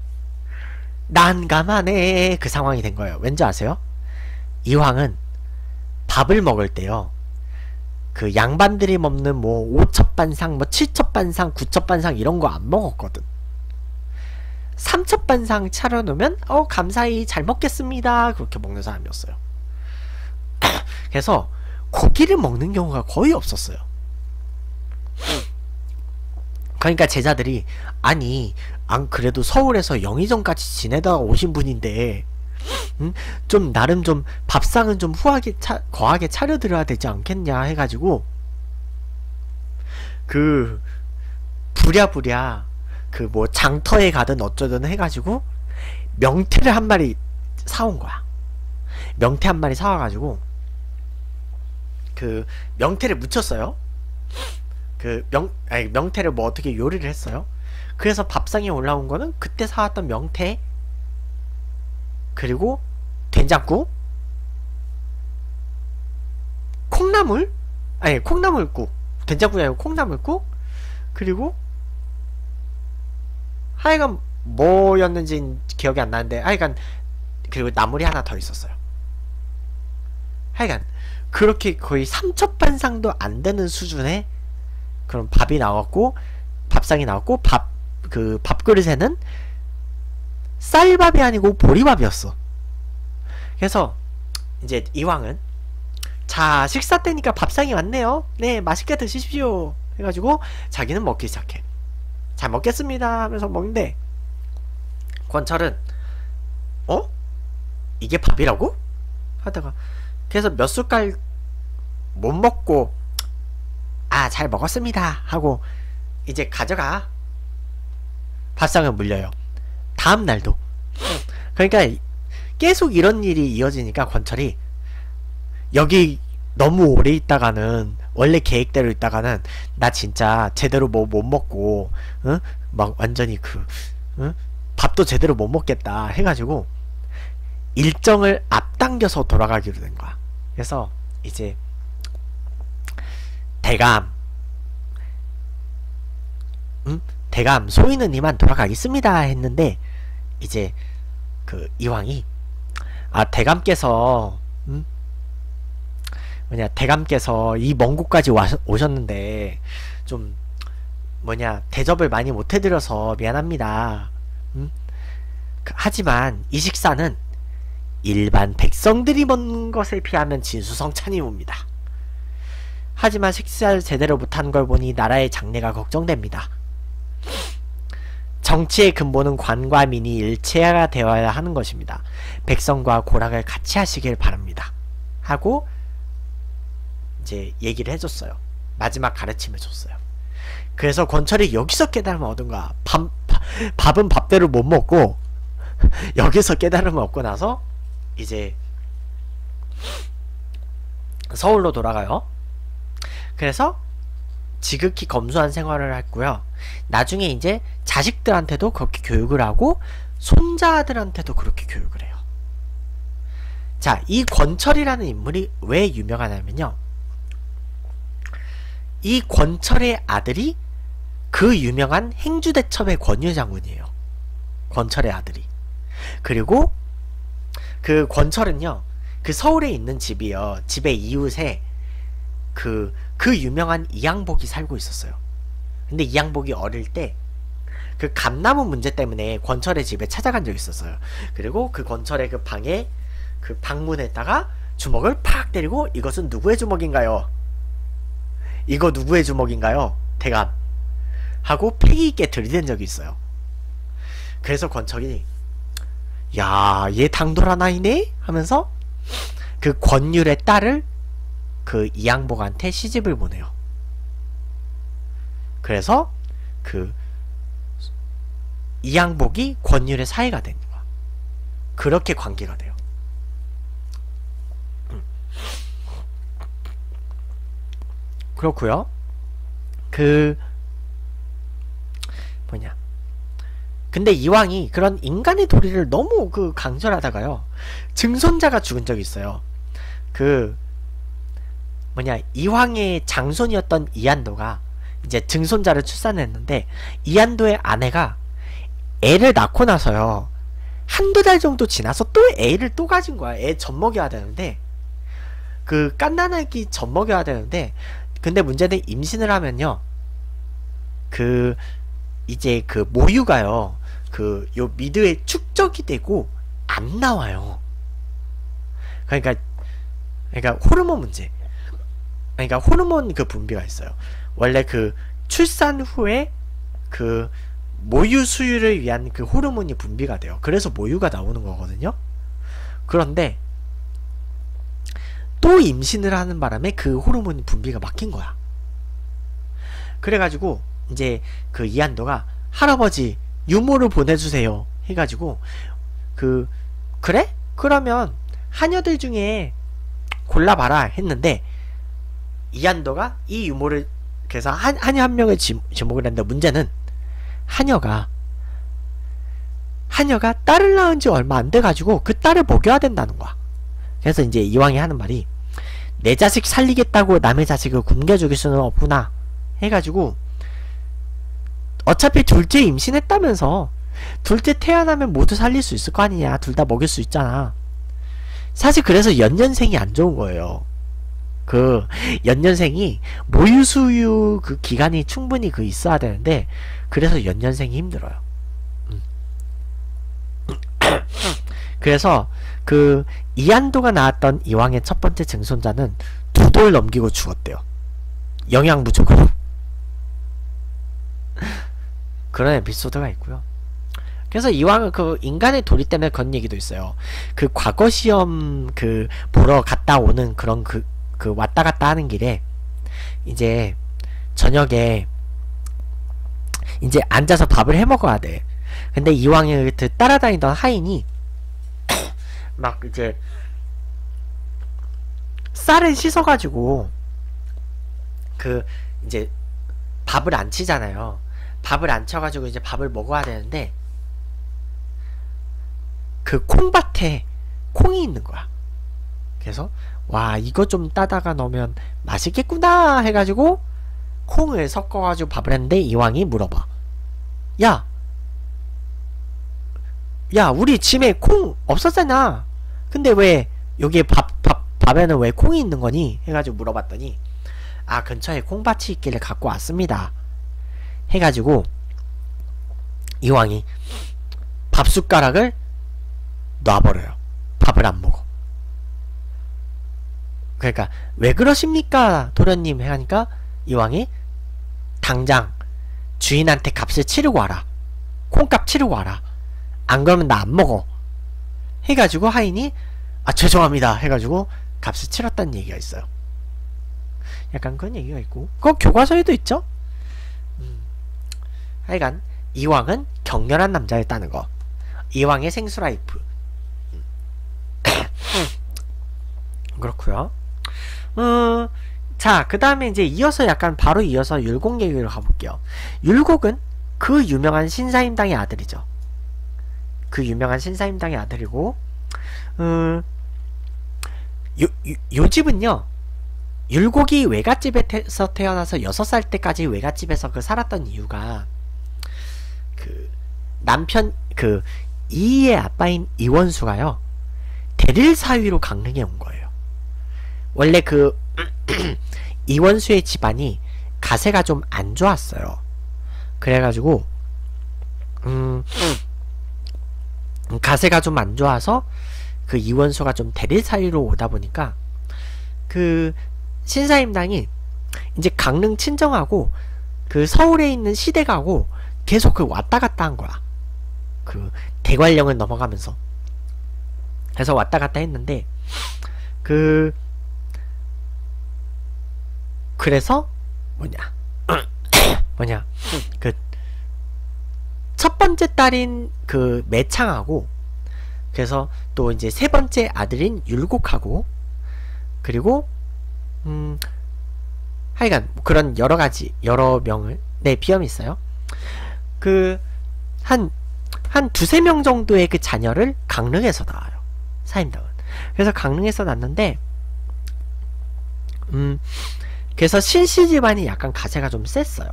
난감하네, 그 상황이 된 거예요. 왠지 아세요? 이황은 밥을 먹을 때요, 그 양반들이 먹는 뭐 5첩반상, 뭐 7첩반상, 9첩반상 이런 거 안 먹었거든. 3첩반상 차려놓으면 감사히 잘 먹겠습니다, 그렇게 먹는 사람이었어요. 그래서 고기를 먹는 경우가 거의 없었어요. 그러니까 제자들이, 아니 안 그래도 서울에서 영의정까지 지내다가 오신 분인데 좀 나름 좀 밥상은 좀 거하게 차려드려야 되지 않겠냐 해가지고, 그 부랴부랴 그 뭐 장터에 가든 어쩌든 해가지고 명태를 한 마리 사온 거야. 명태 한 마리 사와가지고 그 명태를 무쳤어요. 명태를 뭐 어떻게 요리를 했어요. 그래서 밥상에 올라온 거는 그때 사왔던 명태, 그리고 된장국, 콩나물, 아니 콩나물국, 된장국이 아니고 콩나물국, 그리고 하여간 뭐였는지 기억이 안 나는데, 하여간 그리고 나물이 하나 더 있었어요. 하여간 그렇게 거의 3첩반상도 안 되는 수준의 그런 밥이 나왔고, 밥상이 나왔고, 그 밥그릇에는 쌀밥이 아니고 보리밥이었어. 그래서 이제 이황은, 자, 식사 때니까 밥상이 왔네요, 네 맛있게 드십시오 해가지고 자기는 먹기 시작해. 잘 먹겠습니다 하면서 먹는데, 권철은 이게 밥이라고? 하다가, 그래서 몇 숟갈 못 먹고 잘 먹었습니다 하고 이제 가져가. 밥상을 물려요. 다음 날도. 그러니까 계속 이런 일이 이어지니까 권철이, 여기 너무 오래 있다가는, 원래 계획대로 있다가는 나 진짜 제대로 뭐 못 먹고 막 완전히 밥도 제대로 못 먹겠다 해가지고 일정을 앞당겨서 돌아가기로 된 거야. 그래서 이제 대감 소인은 이만 돌아가겠습니다 했는데, 이제 그 이황이, 대감께서 대감께서 이 먼 곳까지 오셨는데 좀 대접을 많이 못 해드려서 미안합니다. 하지만 이 식사는 일반 백성들이 먹는 것에 비하면 진수성찬이옵니다. 하지만 식사를 제대로 못한 걸 보니 나라의 장래가 걱정됩니다. 정치의 근본은 관과 민이 일체가 되어야 하는 것입니다. 백성과 고락을 같이 하시길 바랍니다 하고 이제 얘기를 해줬어요. 마지막 가르침을 줬어요. 그래서 권철이 여기서 깨달음을 얻은 거야. 밥은 밥대로 못 먹고 여기서 깨달음을 얻고 나서 이제 서울로 돌아가요. 그래서 지극히 검소한 생활을 했고요. 나중에 이제 자식들한테도 그렇게 교육을 하고 손자들한테도 그렇게 교육을 해요. 자, 이 권철이라는 인물이 왜 유명하냐면요. 이 권철의 아들이 그 유명한 행주대첩의 권유 장군이에요. 권철의 아들이. 그리고 그 권철은요, 그 서울에 있는 집이요. 집의 이웃에 그 유명한 이양복이 살고 있었어요. 근데 이양복이 어릴 때 그 감나무 문제 때문에 권철의 집에 찾아간 적이 있었어요. 그리고 그 권철의 그 방에 그 방문에다가 주먹을 팍 때리고 이것은 누구의 주먹인가요? 이거 누구의 주먹인가요? 대감 하고 패기 있게 들이댄 적이 있어요. 그래서 권철이 야, 얘 당돌한 아이네? 하면서 그 권율의 딸을 그 이양복한테 시집을 보내요. 그래서 그 이양복이 권율의 사이가 된 거야. 그렇게 관계가 돼요. 그렇고요. 그 뭐냐, 근데 이왕이 그런 인간의 도리를 너무 그 강절하다가요, 증손자가 죽은 적이 있어요. 그 뭐냐, 이황의 장손이었던 이한도가 이제 증손자를 출산했는데, 이한도의 아내가 애를 낳고 나서요, 한두 달 정도 지나서 또 애를 또 가진 거야. 애 젖먹여야 되는데, 그 갓난아기 젖먹여야 되는데, 근데 문제는 임신을 하면요, 그 이제 그 모유가요, 그 요 미드에 축적이 되고 안 나와요. 그러니까 호르몬 문제. 그러니까 호르몬 그 분비가 있어요. 원래 그 출산 후에 그 모유 수유를 위한 그 호르몬이 분비가 돼요. 그래서 모유가 나오는 거거든요. 그런데 또 임신을 하는 바람에 그 호르몬 분비가 막힌 거야. 그래가지고 이제 그 이한도가 할아버지 유모를 보내주세요 해가지고 그래? 그러면 하녀들 중에 골라봐라 했는데, 이한도가 이 유모를 그래서 하녀 한 명을 지목을 했는데, 문제는 하녀가 딸을 낳은 지 얼마 안 돼가지고 그 딸을 먹여야 된다는 거야. 그래서 이제 이왕이 하는 말이, 내 자식 살리겠다고 남의 자식을 굶겨 죽일 수는 없구나 해가지고, 어차피 둘째 임신했다면서 둘째 태어나면 모두 살릴 수 있을 거 아니냐, 둘 다 먹일 수 있잖아. 사실 그래서 연년생이 안 좋은 거예요. 그 연년생이 모유 수유 그 기간이 충분히 그 있어야 되는데, 그래서 연년생이 힘들어요. 그래서 그 이한도가 낳았던 이왕의 첫 번째 증손자는 2돌 넘기고 죽었대요. 영양 부족으로. 그런 에피소드가 있고요. 그래서 이왕은 그 인간의 도리 때문에 그런 얘기도 있어요. 그 과거 시험 그 보러 갔다 오는 그런 그 왔다 갔다 하는 길에 이제 저녁에 이제 앉아서 밥을 해 먹어야 돼. 근데 이왕에 그 따라다니던 하인이 막 이제 쌀을 씻어가지고 그 이제 밥을 안 치잖아요. 밥을 안 쳐가지고 이제 밥을 먹어야 되는데, 그 콩밭에 콩이 있는 거야. 그래서 와, 이거 좀 따다가 넣으면 맛있겠구나 해가지고 콩을 섞어가지고 밥을 했는데, 이왕이 물어봐. 야, 우리 집에 콩 없었잖아. 근데 왜 여기에 밥에는 왜 콩이 있는 거니? 해가지고 물어봤더니, 아, 근처에 콩밭이 있길래 갖고 왔습니다 해가지고 이왕이 밥숟가락을 놔버려요. 밥을 안 먹어. 그러니까 왜 그러십니까 도련님 하니까, 이왕이 당장 주인한테 값을 치르고 와라, 콩값 치르고 와라, 안 그러면 나 안 먹어 해가지고 하인이 아 죄송합니다 해가지고 값을 치렀다는 얘기가 있어요. 약간 그런 얘기가 있고, 그거 교과서에도 있죠. 하여간 이왕은 격렬한 남자였다는 거. 이왕의 생수라이프. 그렇구요. 자, 그 다음에 이제 이어서 약간 바로 이어서 율곡 얘기로 가볼게요. 율곡은 그 유명한 신사임당의 아들이죠. 그 유명한 신사임당의 아들이고, 요 집은요, 율곡이 외갓집에서 태어나서 6살 때까지 외갓집에서 살았던 이유가, 남편, 이의 아빠인 이원수가요, 대릴 사위로 강릉에 온 거예요. 원래 이원수의 집안이 가세가 좀 안 좋았어요. 그래가지고 가세가 좀 안 좋아서 이원수가 좀 대릴 사위로 오다 보니까 신사임당이 이제 강릉 친정하고 서울에 있는 시댁하고 계속 왔다 갔다 한 거야. 대관령을 넘어가면서. 그래서 왔다 갔다 했는데 그래서 첫 번째 딸인 매창하고, 그래서 또 이제 세 번째 아들인 율곡하고, 그리고 하여간 그런 여러 명을, 네, 비염이 있어요. 한 두세 명 정도의 자녀를 강릉에서 낳아요, 사임당은. 그래서 강릉에서 낳는데, 그래서 신씨 집안이 약간 가세가 좀 셌어요.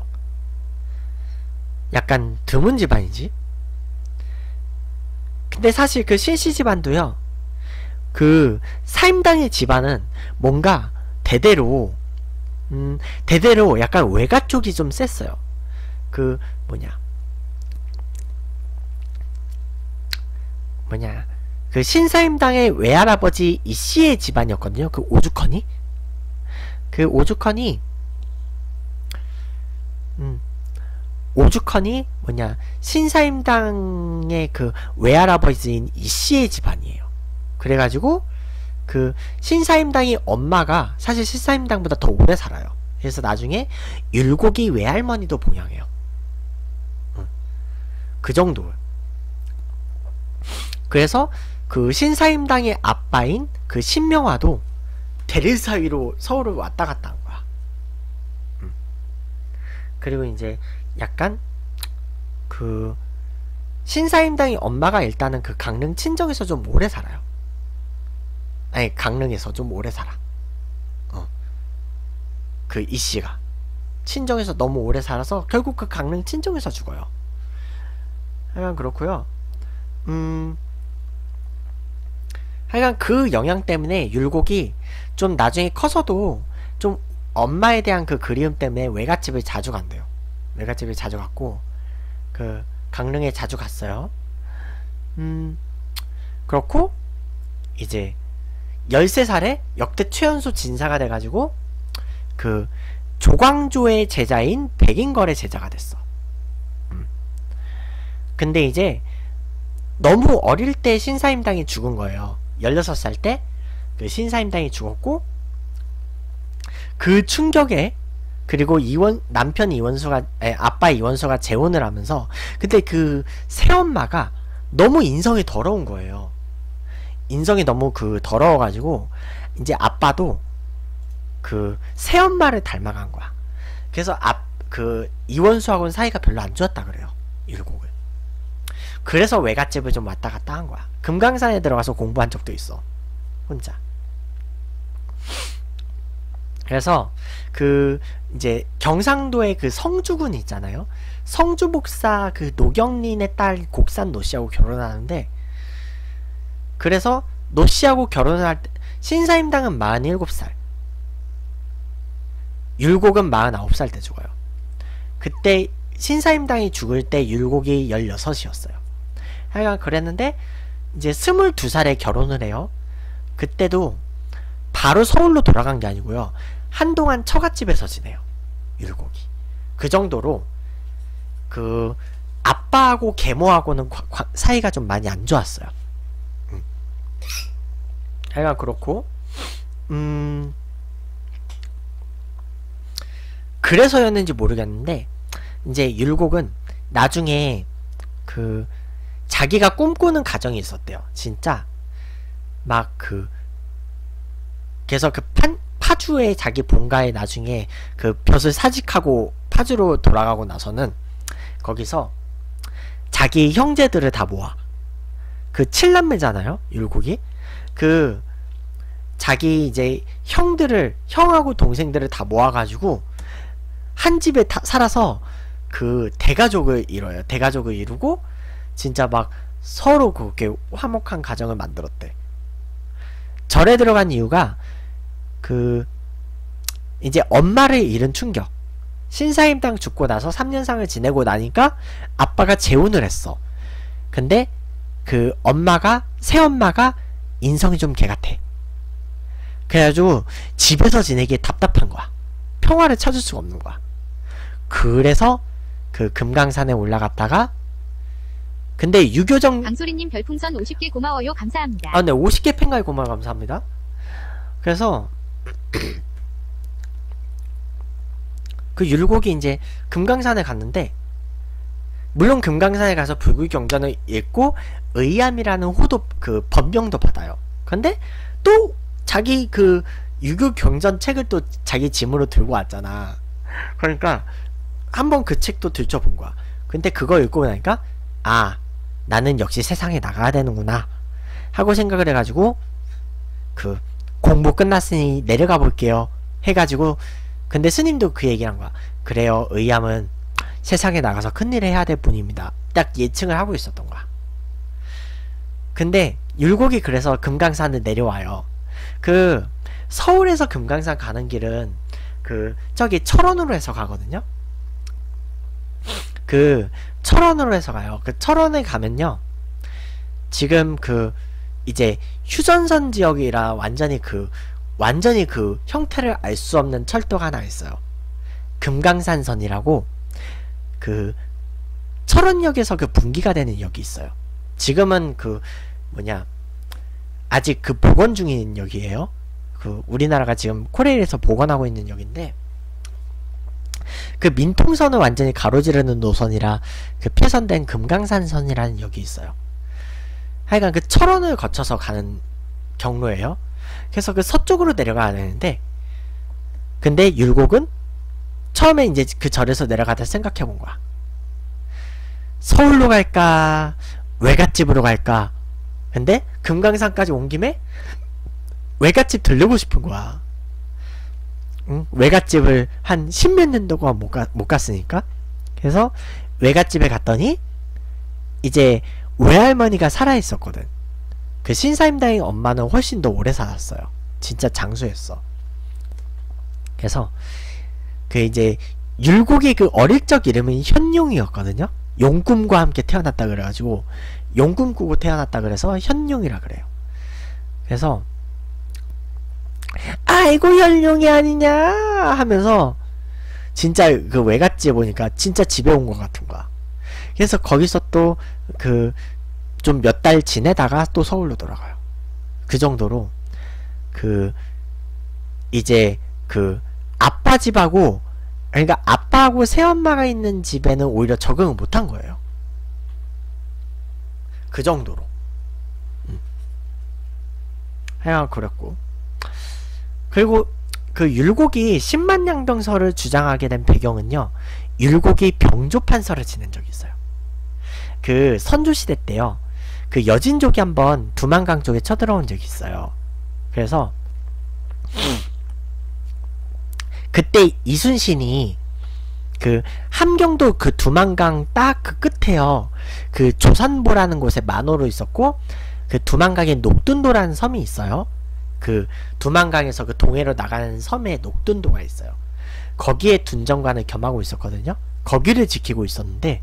약간 드문 집안이지. 근데 사실 신씨 집안도요, 사임당의 집안은 뭔가 대대로 약간 외가 쪽이 좀 셌어요. 신사임당의 외할아버지 이씨의 집안이었거든요. 오죽헌이 신사임당의 외할아버지인 이씨의 집안이에요. 그래가지고 신사임당이 엄마가 사실 신사임당보다 더 오래 살아요. 그래서 나중에 율곡이 외할머니도 봉양해요. 그 정도. 그래서 신사임당의 아빠인 신명화도 대릴사위로 서울을 왔다 갔다 한 거야. 그리고 이제 약간 신사임당의 엄마가 일단은 강릉 친정에서 좀 오래 살아요. 아니, 강릉에서 좀 오래 살아. 이씨가 친정에서 너무 오래 살아서 결국 강릉 친정에서 죽어요. 하여간 그렇고요. 하여간 영향 때문에 율곡이 좀 나중에 커서도 좀 엄마에 대한 그리움 때문에 외갓집을 자주 간대요. 외갓집을 자주 갔고 강릉에 자주 갔어요. 그렇고 이제 13살에 역대 최연소 진사가 돼가지고 조광조의 제자인 백인걸의 제자가 됐어. 근데 이제 너무 어릴 때 신사임당이 죽은 거예요. 16살 때 신사임당이 죽었고, 그 충격에, 그리고 남편 이원수가, 아빠 이원수가 재혼을 하면서, 그때 새엄마가 너무 인성이 더러운 거예요. 인성이 너무 더러워가지고, 이제 아빠도 새엄마를 닮아간 거야. 그래서 이원수하고는 사이가 별로 안 좋았다 그래요, 율곡을. 그래서 외갓집을 좀 왔다 갔다 한 거야. 금강산에 들어가서 공부한 적도 있어, 혼자. 그래서 이제 경상도의 성주군 있잖아요. 성주복사 노경린의 딸 곡산 노씨하고 결혼하는데, 그래서 노씨하고 결혼을 할 때 신사임당은 47살, 율곡은 49살 때 죽어요. 그때 신사임당이 죽을 때 율곡이 16이었어요. 하여간 그랬는데 이제 22살에 결혼을 해요. 그때도 바로 서울로 돌아간 게 아니고요, 한동안 처갓집에서 지내요, 율곡이. 그 정도로 아빠하고 계모하고는 사이가 좀 많이 안 좋았어요. 하여간 그렇고, 그래서였는지 모르겠는데 이제 율곡은 나중에 자기가 꿈꾸는 가정이 있었대요. 진짜 막 그래서 파주에 자기 본가에 나중에 그 벼슬 사직하고 파주로 돌아가고 나서는 거기서 자기 형제들을 다 모아. 그 7남매잖아요 율곡이. 그 자기 이제 형하고 동생들을 다 모아가지고 한 집에 살아서 그 대가족을 이뤄요. 대가족을 이루고 진짜 막 서로 그렇게 화목한 가정을 만들었대. 절에 들어간 이유가 그 이제 엄마를 잃은 충격. 신사임당 죽고 나서 3년상을 지내고 나니까 아빠가 재혼을 했어. 근데 그 새엄마가 인성이 좀 개같아. 그래가지고 집에서 지내기에 답답한 거야. 평화를 찾을 수가 없는 거야. 그래서 그 금강산에 올라갔다가 근데 유교정 강소리님 별풍선 50개 고마워요. 감사합니다. 네 50개 팬가입 고마워 감사합니다. 그래서 그 율곡이 이제 금강산에 갔는데 물론 금강산에 가서 불굴 경전을 읽고 의암이라는 호도 그 법명도 받아요. 근데 또 자기 그 유교 경전 책을 또 자기 짐으로 들고 왔잖아. 그러니까 한번 그 책도 들춰본 거야. 근데 그거 읽고 나니까 아 나는 역시 세상에 나가야 되는구나 하고 생각을 해가지고 그 공부 끝났으니 내려가 볼게요 해가지고 근데 스님도 그 얘기를 한 거야. 그래요 의암은 세상에 나가서 큰일을 해야 될 뿐입니다. 딱 예측을 하고 있었던 거야. 근데 율곡이 그래서 금강산을 내려와요. 그 서울에서 금강산 가는 길은 그 저기 철원으로 해서 가거든요. 그 철원으로 해서 가요. 그 철원에 가면요 지금 그 이제 휴전선 지역이라 완전히 그 형태를 알 수 없는 철도가 하나 있어요. 금강산선이라고 그 철원역에서 그 분기가 되는 역이 있어요. 지금은 그 뭐냐 아직 그 복원 중인 역이에요. 그 우리나라가 지금 코레일에서 복원하고 있는 역인데 그 민통선을 완전히 가로지르는 노선이라 그 폐선된 금강산선이라는 역이 있어요. 하여간 그 철원을 거쳐서 가는 경로예요. 그래서 그 서쪽으로 내려가야 되는데 근데 율곡은 처음에 이제 그 절에서 내려가다 생각해 본 거야. 서울로 갈까 외갓집으로 갈까. 근데 금강산까지 온 김에 외갓집 들르고 싶은 거야. 응? 외갓집을 한 10몇 년 동안 못 갔으니까. 그래서 외갓집에 갔더니 이제 외할머니가 살아있었거든. 그 신사임당의 엄마는 훨씬 더 오래 살았어요. 진짜 장수였어. 그래서 그 이제 율곡의 그 어릴 적 이름은 현용이었거든요. 용꿈과 함께 태어났다 그래가지고 용꿈 꾸고 태어났다 그래서 현용이라 그래요. 그래서 아이고 현용이 아니냐 하면서 진짜 그 외갓집에 보니까 진짜 집에 온 것 같은 거야. 그래서 거기서 또 그 좀 몇 달 지내다가 또 서울로 돌아가요. 그 정도로 그 이제 그 아빠 집하고 그러니까 아빠하고 새엄마가 있는 집에는 오히려 적응을 못한 거예요. 그 정도로. 하여간 그랬고. 그리고 그 율곡이 10만냥병설을 주장하게 된 배경은요. 율곡이 병조판서를 지낸 적이 있어요. 그 선조시대 때요. 그 여진족이 한번 두만강 쪽에 쳐들어온 적이 있어요. 그래서 그때 이순신이 그 함경도 그 두만강 딱 그 끝에요. 그 조산보라는 곳에 만호로 있었고 그 두만강에 녹둔도라는 섬이 있어요. 그 두만강에서 그 동해로 나가는 섬에 녹둔도가 있어요. 거기에 둔정관을 겸하고 있었거든요. 거기를 지키고 있었는데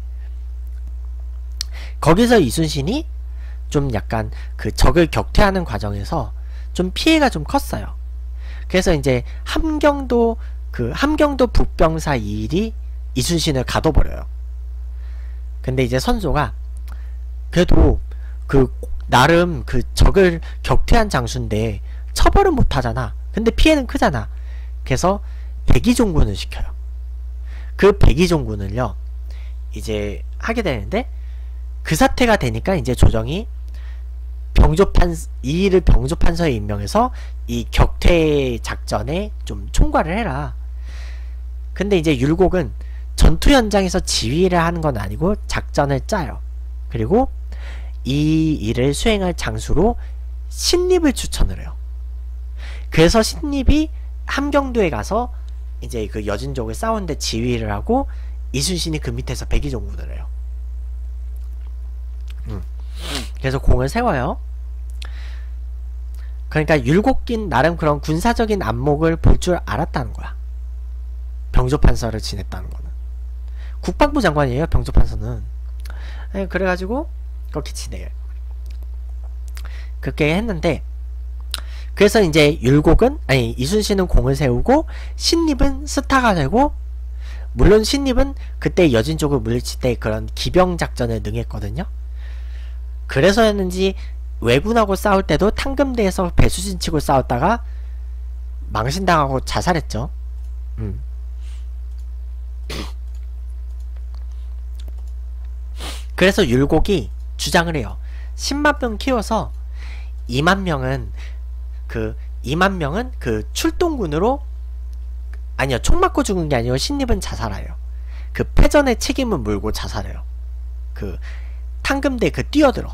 거기서 이순신이 좀 약간 그 적을 격퇴하는 과정에서 좀 피해가 좀 컸어요. 그래서 이제 함경도 북병사 이일이 이순신을 가둬버려요. 근데 이제 선조가 그래도 그 나름 그 적을 격퇴한 장수인데 처벌은 못하잖아. 근데 피해는 크잖아. 그래서 백의종군을 시켜요. 그 백의종군을요 이제 하게 되는데 그 사태가 되니까 이제 조정이 이 일을 병조판서에 임명해서 이 격퇴 작전에 좀 총괄을 해라. 근데 이제 율곡은 전투 현장에서 지휘를 하는 건 아니고 작전을 짜요. 그리고 이 일을 수행할 장수로 신립을 추천을 해요. 그래서 신립이 함경도에 가서 이제 그 여진족을 싸우는데 지휘를 하고 이순신이 그 밑에서 백의종군을 해요. 그래서 공을 세워요. 그러니까 율곡긴 나름 그런 군사적인 안목을 볼 줄 알았다는 거야. 병조판서를 지냈다는 거는. 국방부 장관이에요, 병조판서는. 그래가지고 그렇게 지내요. 그렇게 했는데, 그래서 이제 이순신은 공을 세우고 신립은 스타가 되고, 물론 신립은 그때 여진족을 물리칠 때 그런 기병 작전에 능했거든요. 그래서였는지 왜군하고 싸울 때도 탕금대에서 배수진 치고 싸웠다가 망신당하고 자살했죠. 그래서 율곡이 주장을 해요. 10만 명 키워서 2만 명은 그 출동군으로, 아니요, 총 맞고 죽은 게 아니고 신립은 자살해요. 그 패전의 책임을 물고 자살해요. 그 탕금대 뛰어들어.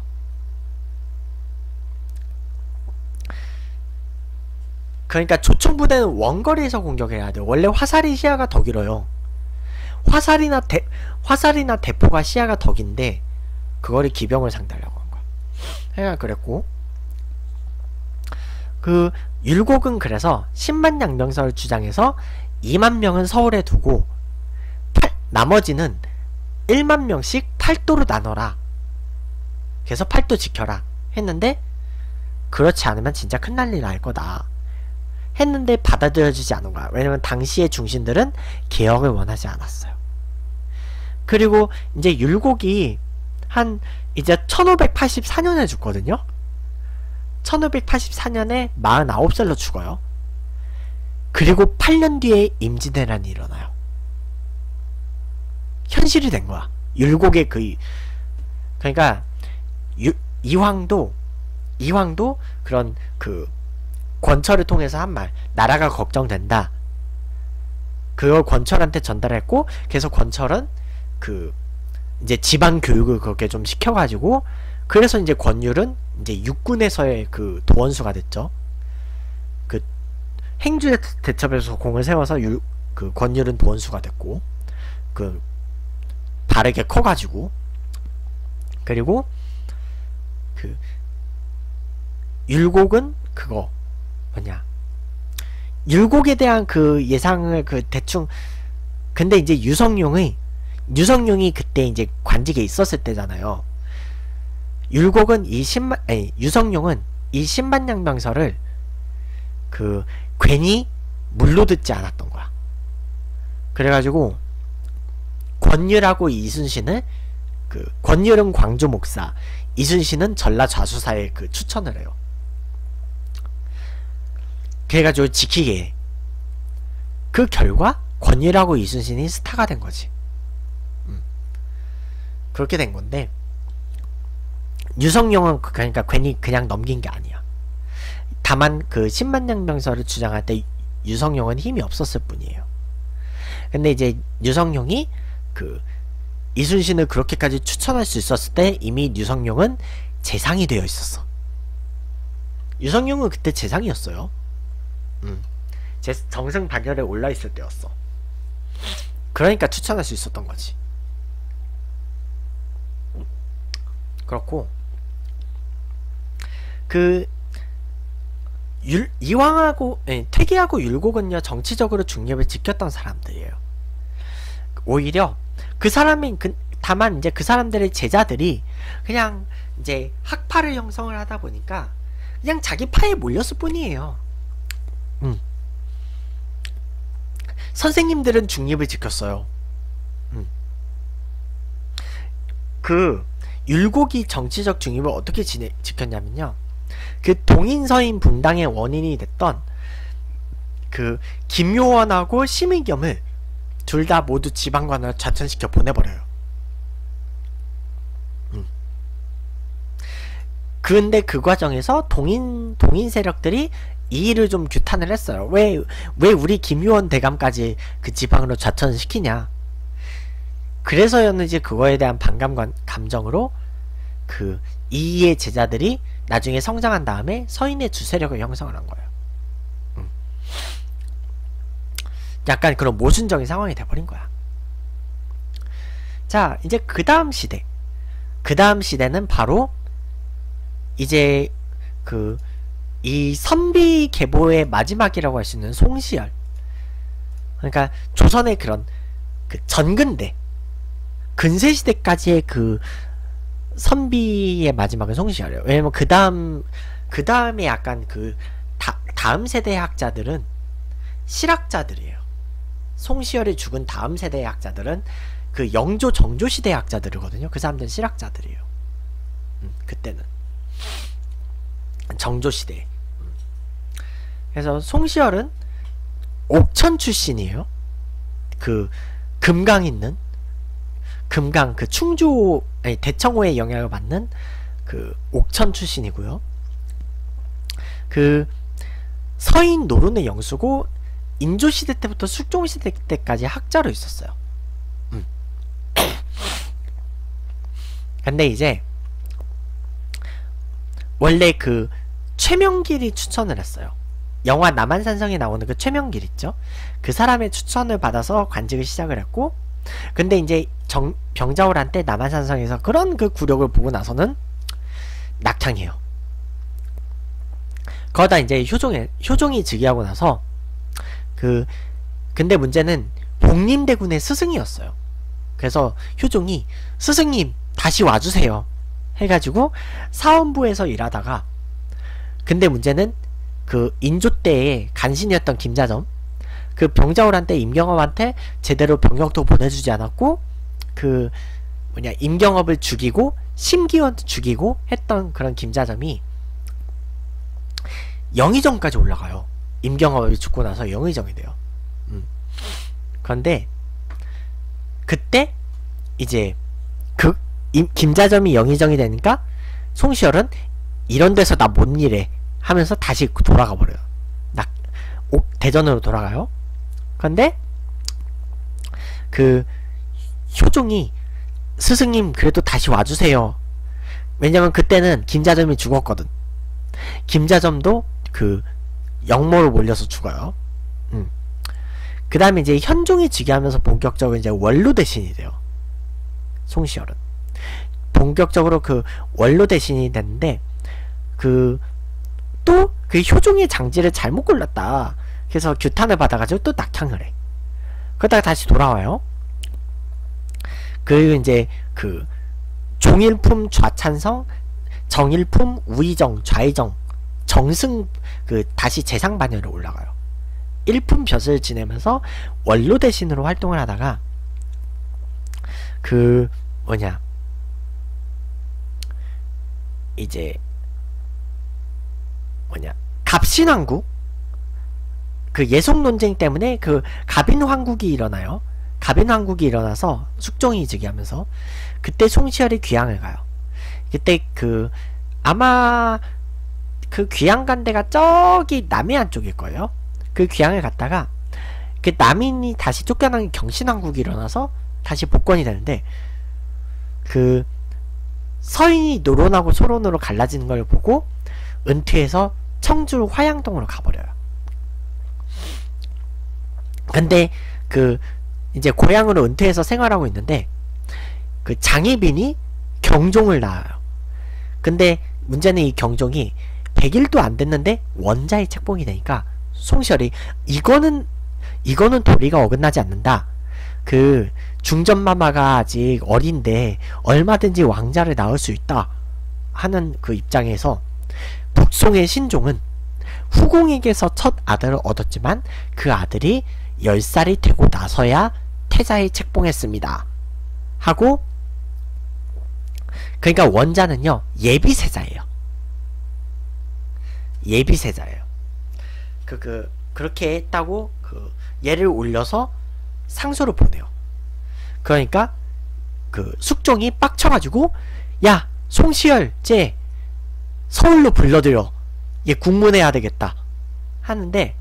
그러니까 조총부대는 원거리에서 공격을 해야 돼요. 원래 화살이 시야가 더 길어요. 화살이나 대포가 시야가 더 긴데 그거를 기병을 상대하려고 한 거야. 해가 그랬고, 그 율곡은 그래서 10만 양병설을 주장해서 2만 명은 서울에 두고 나머지는 1만 명씩 팔도로 나눠라. 그래서 팔도 지켜라 했는데, 그렇지 않으면 진짜 큰 난리 날 거다 했는데 받아들여지지 않은 거야. 왜냐면 당시의 중신들은 개혁을 원하지 않았어요. 그리고 이제 율곡이 한 이제 1584년에 죽거든요. 1584년에 49살로 죽어요. 그리고 8년 뒤에 임진왜란이 일어나요. 현실이 된 거야. 율곡의 그러니까 이황도 그런 권철을 통해서 한 말, 나라가 걱정된다. 그걸 권철한테 전달했고, 그래서 권철은 이제 지방 교육을 그렇게 좀 시켜가지고, 그래서 이제 권율은 이제 육군에서의 도원수가 됐죠. 행주 대첩에서 공을 세워서 권율은 도원수가 됐고, 바르게 커가지고, 그리고 율곡은 율곡에 대한 예상을 대충, 근데 이제 유성룡이 그때 이제 관직에 있었을 때잖아요. 유성룡은 이 10만 양병설을 괜히 물로 듣지 않았던 거야. 그래가지고 권율하고 이순신을 권율은 광주 목사, 이순신은 전라 좌수사에 추천을 해요. 그래가지고 지키게 해. 그 결과 권율하고 이순신이 스타가 된 거지. 그렇게 된 건데, 유성룡은 그러니까 괜히 그냥 넘긴 게 아니야. 다만 10만 양병설을 주장할 때 유성룡은 힘이 없었을 뿐이에요. 근데 이제 유성룡이 이순신을 그렇게까지 추천할 수 있었을 때 이미 유성룡은 재상이 되어 있었어. 유성룡은 그때 재상이었어요. 정승 반열에 올라 있을 때였어. 그러니까 추천할 수 있었던 거지. 그렇고, 퇴계하고 율곡은요, 정치적으로 중립을 지켰던 사람들이에요. 오히려 다만 이제 그 사람들의 제자들이 그냥 이제 학파를 형성을 하다 보니까 그냥 자기 파에 몰렸을 뿐이에요. 선생님들은 중립을 지켰어요. 율곡이 정치적 중립을 어떻게 지켰냐면요, 동인서인 분당의 원인이 됐던 김요원하고 심의겸을 둘 다 모두 지방관으로 좌천시켜 보내버려요. 근데 그 과정에서 동인 세력들이 이 일을 좀 규탄을 했어요. 왜 우리 김유원 대감까지 그 지방으로 좌천시키냐. 그래서였는지 그거에 대한 반감 감정으로 그 이이의 제자들이 나중에 성장한 다음에 서인의 주세력을 형성을 한 거예요. 약간 그런 모순적인 상황이 돼버린 거야. 자, 이제 그 다음 시대는 바로 이제 그 이 선비 계보의 마지막이라고 할 수 있는 송시열. 그러니까 조선의 그런 그 전근대 근세시대까지의 그 선비의 마지막은 송시열이에요. 왜냐면 그 다음에 약간 그 다음 세대의 학자들은 실학자들이에요. 송시열이 죽은 다음 세대의 학자들은 그 영조 정조 시대의 학자들이거든요. 그 사람들은 실학자들이에요. 그때는 정조 시대. 그래서 송시열은 옥천 출신이에요. 그 금강 그 충주 아니 대청호의 영향을 받는 그 옥천 출신이고요. 그 서인 노론의 영수고 인조 시대 때부터 숙종 시대 때까지 학자로 있었어요. 근데 이제 원래 그 최명길이 추천을 했어요. 영화 남한산성에 나오는 그 최명길 있죠? 그 사람의 추천을 받아서 관직을 시작을 했고, 근데 이제 병자호란 때 남한산성에서 그런 그 굴욕을 보고 나서는 낙향해요. 거기다 이제 효종이 즉위하고 나서 근데 문제는 복림대군의 스승이었어요. 그래서 효종이 스승님 다시 와주세요 해가지고 사원부에서 일하다가, 근데 문제는 그 인조 때의 간신이었던 김자점, 그 병자호란 때 임경업한테 제대로 병력도 보내주지 않았고, 그 임경업을 죽이고 심기원도 죽이고 했던 그런 김자점이 영의정까지 올라가요. 임경업이 죽고 나서 영의정이 돼요. 그런데 그때 이제 김자점이 영의정이 되니까 송시열은 이런 데서 나 못 일해 하면서 다시 돌아가 버려요. 대전으로 돌아가요. 그런데 그 효종이 스승님 그래도 다시 와주세요. 왜냐면 그때는 김자점이 죽었거든. 김자점도 그 역모로 몰려서 죽어요. 그 다음에 이제 현종이 즉위하면서 본격적으로 이제 원로 대신이 돼요. 송시열은 본격적으로 그 원로 대신이 됐는데, 또 그 효종의 장지를 잘못 골랐다. 그래서 규탄을 받아가지고 또 낙향을 해. 그러다가 다시 돌아와요. 그리고 이제 그 종일품 좌찬성, 정일품 우의정, 좌의정, 정승 다시 재상반열에 올라가요. 일품 벼슬을 지내면서 원로 대신으로 활동을 하다가 이제 갑신왕국, 그 예속 논쟁 때문에 그 갑인왕국이 일어나요. 갑인왕국이 일어나서 숙종이 즉위하면서 그때 송시열이 귀양을 가요. 그때 아마 그 귀양 간 데가 저기 남해안 쪽일 거예요. 그 귀양을 갔다가 그 남인이 다시 쫓겨난 경신왕국이 일어나서 다시 복권이 되는데, 그 서인이 노론하고 소론으로 갈라지는 걸 보고 은퇴해서 청주 화양동으로 가버려요. 근데 이제 고향으로 은퇴해서 생활하고 있는데 그 장희빈이 경종을 낳아요. 근데 문제는 이 경종이 100일도 안 됐는데 원자의 책봉이 되니까 송시열이 이거는 도리가 어긋나지 않는다. 그 중전마마가 아직 어린데 얼마든지 왕자를 낳을 수 있다 하는 그 입장에서 북송의 신종은 후공에게서 첫 아들을 얻었지만 그 아들이 10살이 되고 나서야 태자에 책봉했습니다 하고, 그러니까 원자는요 예비세자예요. 예비세자예요. 그렇게 했다고 얘를 올려서 상소를 보내요. 그러니까 숙종이 빡쳐가지고 야 송시열 쟤 서울로 불러들여. 얘 국문해야 되겠다. 하는데,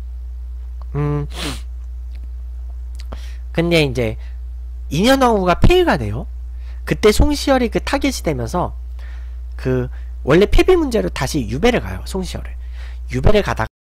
근데 이제, 인현왕후가 폐위가 돼요. 그때 송시열이 그 타겟이 되면서, 원래 폐비 문제로 다시 유배를 가요, 송시열을. 유배를 가다가,